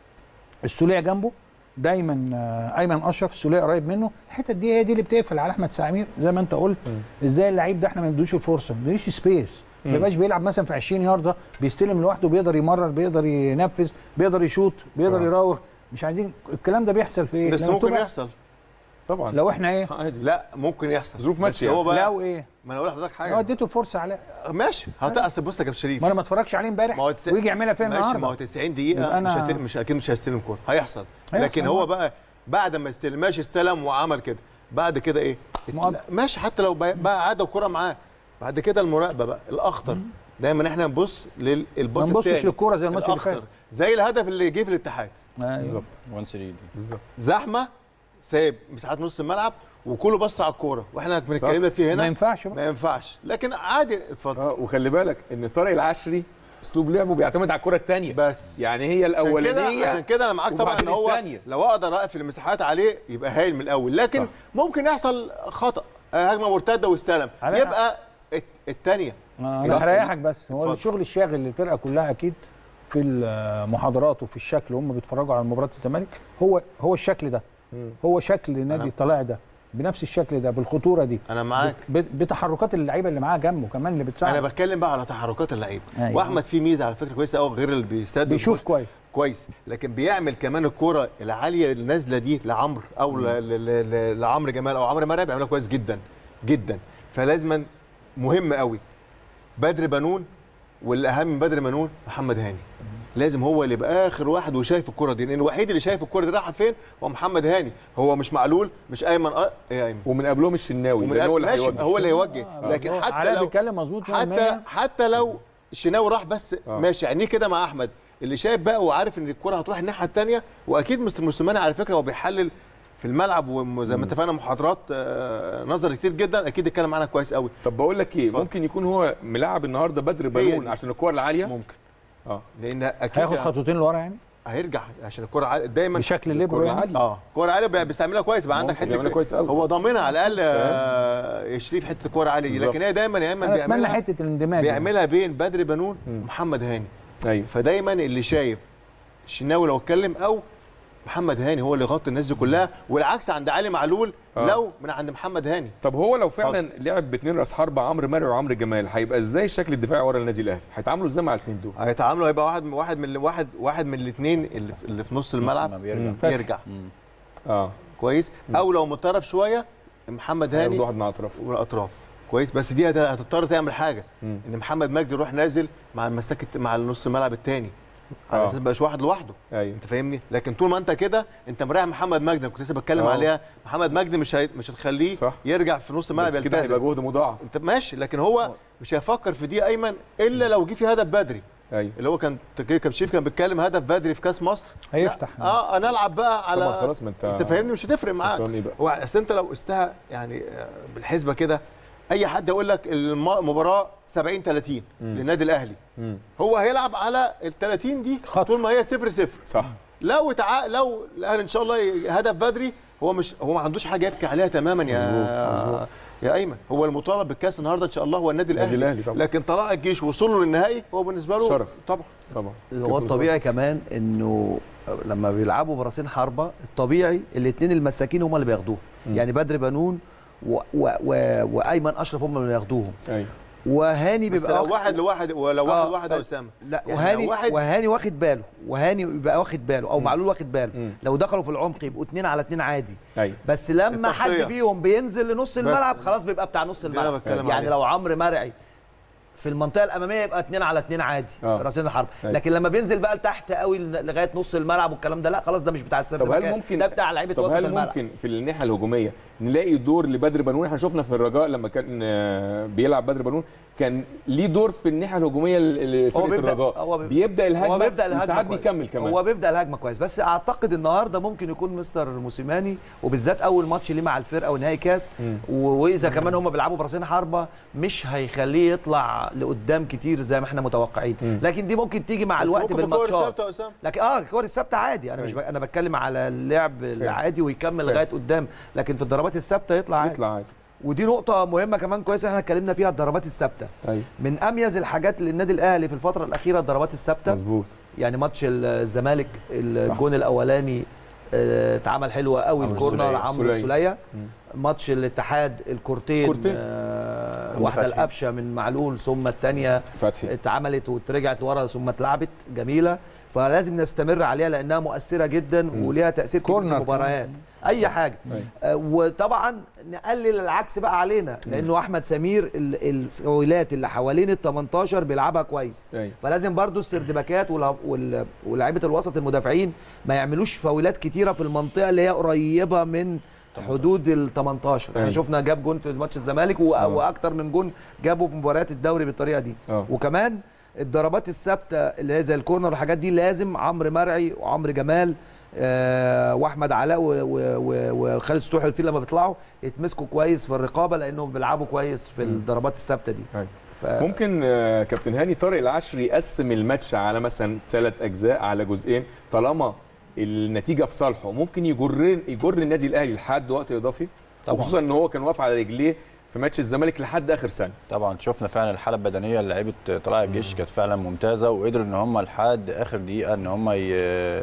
S3: السوليه جنبه، دايما ايمن اشرف السوليه قريب منه، الحته دي هي دي اللي بتقفل على احمد سمير زي ما انت قلت. ازاي اللعيب ده احنا ما ندوش الفرصه، ما ندوش سبيس، ما يبقاش بيلعب مثلا في 20 يارده بيستلم لوحده، بيقدر يمرر، بيقدر ينفذ، بيقدر يشوط، بيقدر يراوغ. مش عايزين الكلام ده بيحصل في ايه؟
S4: بس ممكن يحصل
S1: طبعا
S3: لو احنا ايه
S1: عادي.
S4: لا ممكن يحصل
S1: ظروف ماتش
S4: هو بقى
S3: لو ايه،
S4: ما انا اقول لحضرتك حاجه،
S3: لو اديته فرصه عليه
S4: ماشي هتقص. بص يا كابتن شريف،
S3: ما انا ما اتفرجش عليه امبارح ويجي يعملها فين النهارده؟
S4: ماشي، ما هو 90 دقيقه مش اكيد مش هيستلم كوره، هيحصل. لكن هو بقى بعد ما يستلم، ماشي استلم وعمل كده، بعد كده ايه؟ ماشي، حتى لو بقى عاده الكوره معاه، بعد كده المراقبه بقى الاخطر. دايما احنا نبص للباص الثاني، ما
S3: نبصش للكوره زي الماتش اللي فات،
S4: زي الهدف اللي جه في الاتحاد
S1: بالظبط
S6: 1-3
S1: بالظبط.
S4: زحمه، سايب مساحات نص الملعب وكله بص على الكوره، واحنا بنتكلم فيه هنا
S3: ما ينفعش
S4: لكن عادي. اتفضل.
S1: وخلي بالك ان طارق العشري اسلوب لعبه بيعتمد على الكره الثانيه
S4: بس،
S1: يعني هي الاولانيه.
S4: عشان كده انا معاك طبعا ان هو لو اقدر اقفل المساحات عليه يبقى هايل من الاول، لكن صح. ممكن يحصل خطا، هجمه مرتده واستلم، يبقى الثانيه.
S3: انا هريحك بس، هو الشغل الشاغل للفرقه كلها اكيد في المحاضرات وفي الشكل، هم بيتفرجوا على مباراه الزمالك، هو الشكل ده، هو شكل نادي الطلائع ده بنفس الشكل ده بالخطوره دي.
S4: انا معاك
S3: بتحركات اللعيبه اللي معاه جنبه كمان اللي بتساعد.
S4: انا بتكلم بقى على تحركات اللعيبه. واحمد فيه ميزه على فكره كويسه قوي، غير اللي بيسدد
S3: بيشوف
S4: كويس، لكن بيعمل كمان الكوره العاليه النازله دي لعمرو او لعمرو جمال او عمرو مرعي، بيعملها كويس جدا جدا. فلازما مهم قوي بدر بنون والاهم من بدر بنون محمد هاني. لازم هو اللي يبقى اخر واحد وشايف الكره دي، لان الوحيد اللي شايف الكره دي رايحه فين هو محمد هاني. هو مش معلول، مش ايمن يا ايمن،
S1: ومن قبلهم الشناوي
S4: هو اللي هيوجه. هو اللي هيوجه. لكن حتى لو
S3: بيتكلم مظبوط،
S4: حتى لو الشناوي راح بس ماشي عينيه كده مع احمد، اللي شايف بقى وعارف ان الكره هتروح الناحيه الثانيه. واكيد مستر موسيماني على فكره هو بيحلل في الملعب، وزي ما اتفقنا محاضرات نظر كتير جدا، اكيد اتكلم عنها كويس قوي.
S1: طب بقول لك ايه، ممكن يكون هو ملاعب النهارده بدر بنون عشان الكور العاليه؟
S4: ممكن لان اكيد
S3: هياخد خطوتين لورا يعني،
S4: هيرجع عشان الكره عاليه دايما
S3: بشكل ليبرو يعني.
S4: الكره عاليه بيستعملها كويس، بقى عندك حته
S1: كويس قوي.
S4: هو ضامنها على الاقل شريف حته الكره عاليه دي، لكن هي دايما يا اما بيعملها
S3: حته الاندماج،
S4: بيعملها بين بدر بنون ومحمد هاني.
S1: ايوه،
S4: فدايما اللي شايف الشناوي لو اتكلم او محمد هاني هو اللي يغطي الناس دي كلها، والعكس عند علي معلول لو من عند محمد هاني.
S1: طب هو لو فعلا لعب باثنين راس حربه، عمرو مرعي وعمرو جمال، هيبقى ازاي الشكل الدفاعي ورا النادي الاهلي؟ هيتعاملوا ازاي مع الاثنين دول؟
S4: هيبقى واحد من الاثنين اللي في نص الملعب يرجع كويس، او لو متطرف شويه محمد هاني
S1: واحد مع اطراف
S4: والاطراف كويس. بس دي هتضطر تعمل حاجه، ان محمد مجدي يروح نازل مع المساك مع نص الملعب الثاني على اساس ما يبقاش واحد لوحده. انت فاهمني؟ لكن طول ما انت كده انت مريح محمد مجدي، كنت لسه بتكلم عليها. محمد مجدي مش هتخليه يرجع في نص الملعب يلتزم،
S1: كده هيبقى جهد مضاعف.
S4: انت ماشي، لكن هو مش هيفكر في دي ايمن الا لو جه في هدف بدري. اللي هو كان شريف كان بيتكلم هدف بدري في كاس مصر
S3: هيفتح.
S4: انا العب بقى على
S1: خلاص، ما
S4: انت فاهمني، مش هتفرق معاك. هو اصل انت لو يعني بالحسبه كده اي حد يقول لك المباراه 70-30 للنادي الاهلي، هو هيلعب على ال 30 دي طول ما هي 0-0.
S1: صح.
S4: لو الاهلي ان شاء الله هدف بدري، هو ما عندوش حاجه يبكي عليها تماما يا ايمن. هو المطالب بالكاس النهارده ان شاء الله هو النادي الاهلي لكن طلائع الجيش وصوله للنهائي هو بالنسبه له
S1: شرف.
S4: طبعا
S5: هو الطبيعي كمان انه لما بيلعبوا براسين حربه الطبيعي الاثنين المساكين هم اللي بياخدوه. يعني بدر بنون وايمن اشرف هم اللي ياخدوهم. وهاني بيبقى
S4: لو واحد لواحد، ولو واحد يا اسامه
S5: لا يعني وهاني واخد باله، وهاني يبقى واخد باله او معلول واخد باله. لو دخلوا في العمق يبقوا 2 على 2 عادي. بس لما حد فيهم بينزل لنص الملعب خلاص بيبقى بتاع نص الملعب. يعني لو عمرو مرعي في المنطقه الاماميه يبقى 2 على 2 عادي راسين الحرب. لكن لما بينزل بقى لتحت قوي لغايه نص الملعب والكلام ده لا خلاص ده مش بتاع السرد مكان، ده بتاع لعيبه وسط الملعب.
S1: ممكن في الناحيه الهجوميه نلاقي دور لبدر بنون؟ احنا شفنا في الرجاء لما كان بيلعب بدر بنون كان ليه دور في الناحيه الهجوميه لفرقه الرجاء، بيبدا الهجمه وساعات بيكمل كمان.
S5: هو بيبدا الهجمه كويس، بس اعتقد النهارده ممكن يكون مستر موسيماني وبالذات اول ماتش ليه مع الفرقه ونهائي كاس، واذا كمان هم بيلعبوا براسين حربه مش هيخليه يطلع لقدام كتير زي ما احنا متوقعين. لكن دي ممكن تيجي مع الوقت بالماتشات. لكن الكور الثابته عادي، انا مش انا بتكلم على اللعب العادي ويكمل لغايه قدام، لكن في الضربات الثابته يطلع عادي. ودي نقطة مهمة كمان كويسة احنا اتكلمنا فيها، الضربات الثابتة. من أميز الحاجات للنادي الأهلي في الفترة الأخيرة الضربات الثابتة.
S1: مظبوط.
S5: يعني ماتش الزمالك الجون الأولاني اتعمل حلو قوي، الكورنر عمرو سولية. ماتش الاتحاد الكورتين واحدة القفشة من معلول ثم الثانية اتعملت واترجعت لورا ثم اتلعبت جميلة. فلازم نستمر عليها لأنها مؤثرة جدا وليها تأثير كبير في المباريات. اي حاجه. وطبعا نقلل العكس بقى علينا، لانه احمد سمير الفاولات اللي حوالين ال 18 بيلعبها كويس. فلازم برضو السردباكات ولاعيبه الوسط المدافعين ما يعملوش فاولات كتيره في المنطقه اللي هي قريبه من حدود ال 18. احنا شفنا جاب جون في ماتش الزمالك واكتر من جون جابوا في مباريات الدوري بالطريقه دي. وكمان الضربات الثابته اللي هي زي الكورنر والحاجات دي لازم عمرو مرعي وعمرو جمال واحمد علاء وخالد ستوحي الفيل لما بيطلعوا يتمسكوا كويس في الرقابه، لانهم بيلعبوا كويس في الضربات الثابته دي.
S1: ممكن كابتن هاني طارق العشري يقسم الماتش على مثلا 3 اجزاء على جزئين، طالما النتيجه في صالحه ممكن يجر النادي الاهلي لحد وقت اضافي، خصوصا ان هو كان واقف على رجليه في ماتش الزمالك لحد اخر ثانيه.
S6: طبعا شفنا فعلا الحاله البدنيه لعيبه طلائع الجيش كانت فعلا ممتازه، وقدروا ان هم لحد اخر دقيقه ان هم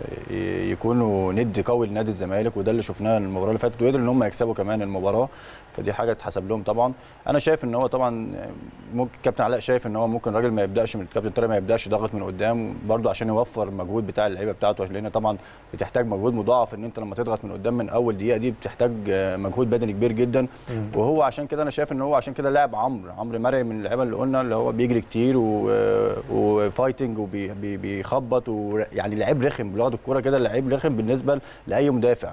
S6: يكونوا ند قوي لنادي الزمالك، وده اللي شفناه المباراه اللي فاتت، وقدروا ان هم يكسبوا كمان المباراه. فدي حاجه تحسب لهم طبعا. انا شايف ان هو طبعا ممكن كابتن علاء شايف ان هو ممكن الراجل ما يبداش من كابتن طارق ما يبداش ضغط من قدام برده عشان يوفر المجهود بتاع اللعيبه بتاعته، لان طبعا بتحتاج مجهود مضاعف ان انت لما تضغط من قدام من اول دقيقه دي بتحتاج مجهود بدني كبير جدا. وهو عشان كده انا شايف ان هو عشان كده لاعب عمرو مرعي من اللعيبه اللي قلنا اللي هو بيجري كتير وفايتنج وبيخبط ويعني لعيب رخم بياخد الكوره كده، لعيب رخم بالنسبه لاي مدافع.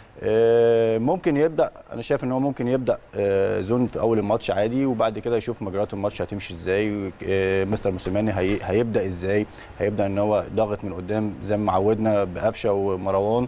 S6: ممكن يبدا، انا شايف ان هو ممكن يبدا زون في اول الماتش عادي، وبعد كده يشوف مجريات الماتش هتمشي ازاي. مستر موسيماني هيبدا ازاي، هيبدا ان هو ضاغط من قدام زي ما عودنا بقفشه ومروان،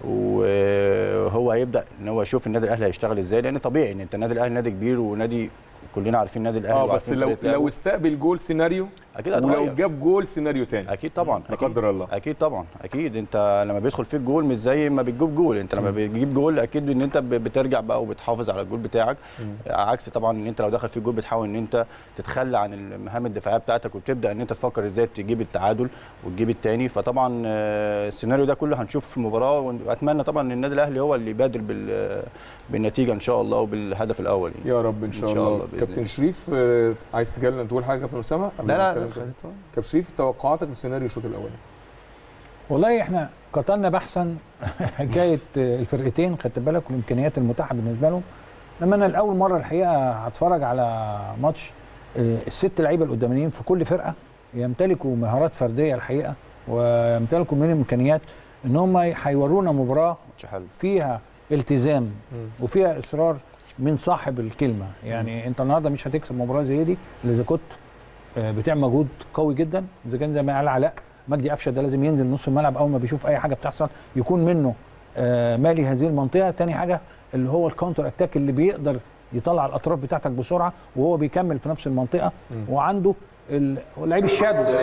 S6: وهو هيبدا ان هو يشوف النادي الاهلي هيشتغل ازاي، لان طبيعي ان انت النادي الاهلي نادي كبير ونادي كلنا عارفين النادي الاهلي.
S1: بس لو استقبل جول سيناريو
S6: اكيد
S1: ولو جاب جول سيناريو تاني
S6: اكيد طبعا
S1: لا قدر الله.
S6: اكيد طبعا اكيد. انت لما بيدخل فيك جول مش زي ما بتجيب جول، انت لما بتجيب جول اكيد ان انت بترجع بقى وبتحافظ على الجول بتاعك. عكس طبعا ان انت لو دخل فيك جول بتحاول ان انت تتخلى عن المهام الدفاعيه بتاعتك وتبدا ان انت تفكر ازاي تجيب التعادل وتجيب الثاني. فطبعا السيناريو ده كله هنشوف في المباراه، واتمنى طبعا ان النادي الاهلي هو اللي يبادر بالنتيجه ان شاء الله وبالهدف الاول يعني.
S1: يا رب ان شاء الله. كابتن شريف عايز تتكلم تقول حاجه كابتن اسامه؟
S5: لا
S1: كابتن شريف توقعاتك للسيناريو الشوط الاولاني؟
S3: والله احنا قتلنا بحثا حكايه الفرقتين، خدت بالك والامكانيات المتاحه بالنسبه لهم. لما انا لاول مره الحقيقه هتفرج على ماتش الست لعيبه القداميين في كل فرقه يمتلكوا مهارات فرديه الحقيقه، ويمتلكوا من الامكانيات ان هم هيورونا مباراه فيها التزام وفيها اصرار من صاحب الكلمه. يعني انت النهارده مش هتكسب مباراه زي دي الا اذا كنت بتعمل مجهود قوي جدا. اذا كان زي ما قال علاء مجدي قفشه ده لازم ينزل نص الملعب اول ما بيشوف اي حاجه بتحصل يكون منه مالي هذه المنطقه. تاني حاجه اللي هو الكاونتر اتاك اللي بيقدر يطلع الاطراف بتاعتك بسرعه وهو بيكمل في نفس المنطقه. وعنده اللعيب الشادو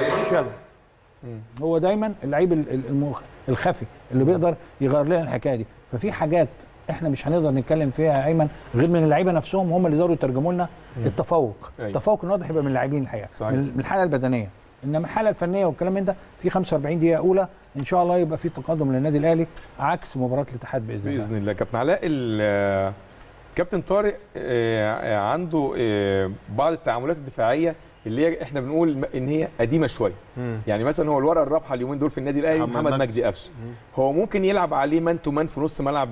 S3: هو دايما اللعيب الخفي اللي بيقدر يغير لنا الحكايه دي. ففي حاجات احنا مش هنقدر نتكلم فيها ايمن غير من اللعيبه نفسهم، هم اللي يقدروا يترجموا لنا التفوق. التفوق النهارده هيبقى من اللاعبين الحقيقه، من الحاله البدنيه. انما الحاله الفنيه والكلام من ده في 45 دقيقه اولى ان شاء الله يبقى في تقدم للنادي الاهلي عكس مباراه الاتحاد باذن الله.
S1: كابتن علاء، كابتن طارق عنده بعض التعاملات الدفاعيه اللي هي احنا بنقول ان هي قديمه شويه. يعني مثلا هو الورقه الرابحه اليومين دول في النادي الاهلي محمد مجدي قفشه، هو ممكن يلعب عليه مان تو مان في نص ملعب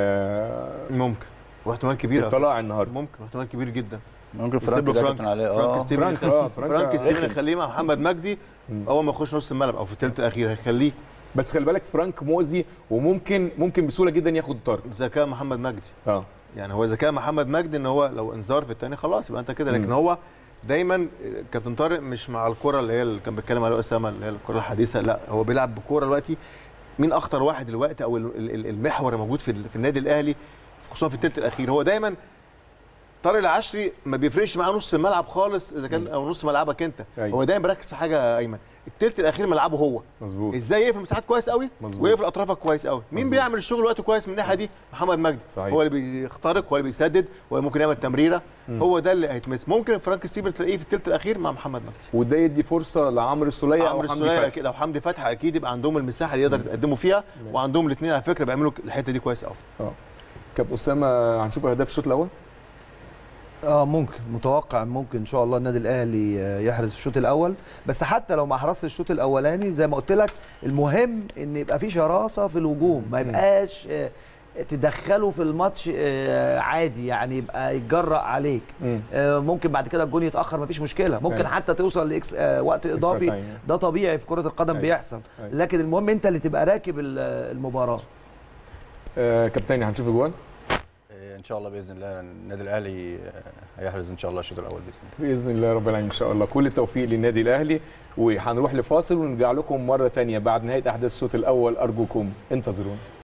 S4: ممكن، واحتمال كبير
S1: طلع النهارده،
S4: ممكن واحتمال كبير جدا.
S6: ممكن
S4: فرانك ستيفن يخليه مع محمد مجدي اول ما يخش نص الملعب او في الثلث الاخير هيخليه.
S1: بس خلي بالك فرانك مؤذي وممكن بسهوله جدا ياخد طرد.
S4: ذكاء محمد مجدي يعني هو ذكاء محمد مجدي ان هو لو انذار في الثاني خلاص يبقى انت كده. لكن هو دايما كابتن طارق مش مع الكره اللي هي اللي كان بيتكلم عليها اسامه اللي هي الكره الحديثه، لا هو بيلعب بكوره دلوقتي. مين اخطر واحد دلوقتي او المحور الموجود في النادي الاهلي خصوصا في الثلث الاخير؟ هو دايما طارق العشري ما بيفرقش معاه نص الملعب خالص اذا كان او نص ملعبك انت. هو دايما بيركز في حاجه ايمن، الثلث الاخير ملعبه هو
S1: مظبوط،
S4: ازاي يقفل مساحات كويس قوي ويقفل اطرافك كويس قوي. مين بيعمل الشغل دلوقتي كويس من الناحيه دي؟ محمد مجدي.
S1: صحيح.
S4: هو اللي بيخترق، هو اللي بيسدد، هو ممكن يعمل تمريره. هو ده اللي هيتمس. ممكن فرانك ستيفن تلاقيه في الثلث الاخير مع محمد مجدي،
S1: وده يدي فرصه لعمرو السوليه
S4: او حمدي فتحي اكيد، او حمدي فتحي اكيد يبقى عندهم المساحه اللي يقدر يتقدموا فيها. وعندهم الاثنين على فكره بيعملوا الحته دي كويس قوي.
S1: كابتن اسامه هنشوف اهداف الشوط الاول؟
S5: ممكن، متوقع ممكن ان شاء الله النادي الاهلي يحرز في الشوط الاول. بس حتى لو ما حرزش الشوط الاولاني زي ما قلت لك المهم ان يبقى في شراسه في الهجوم، ما يبقاش تدخله في الماتش عادي يعني يبقى يتجرأ عليك. ممكن بعد كده الجون يتاخر ما فيش مشكله، ممكن حتى توصل لاكس وقت اضافي، ده طبيعي في كره القدم بيحصل. لكن المهم انت اللي تبقى راكب المباراه.
S1: كابتن هنشوف اجوان
S6: ان شاء الله باذن الله. النادي الاهلي هيحرز ان شاء الله الشوط الاول
S1: باذن الله رب العالمين. ان شاء الله كل التوفيق للنادي الاهلي، وهنروح لفاصل ونرجع لكم مره ثانيه بعد نهايه احداث الشوط الاول. ارجوكم انتظرونا.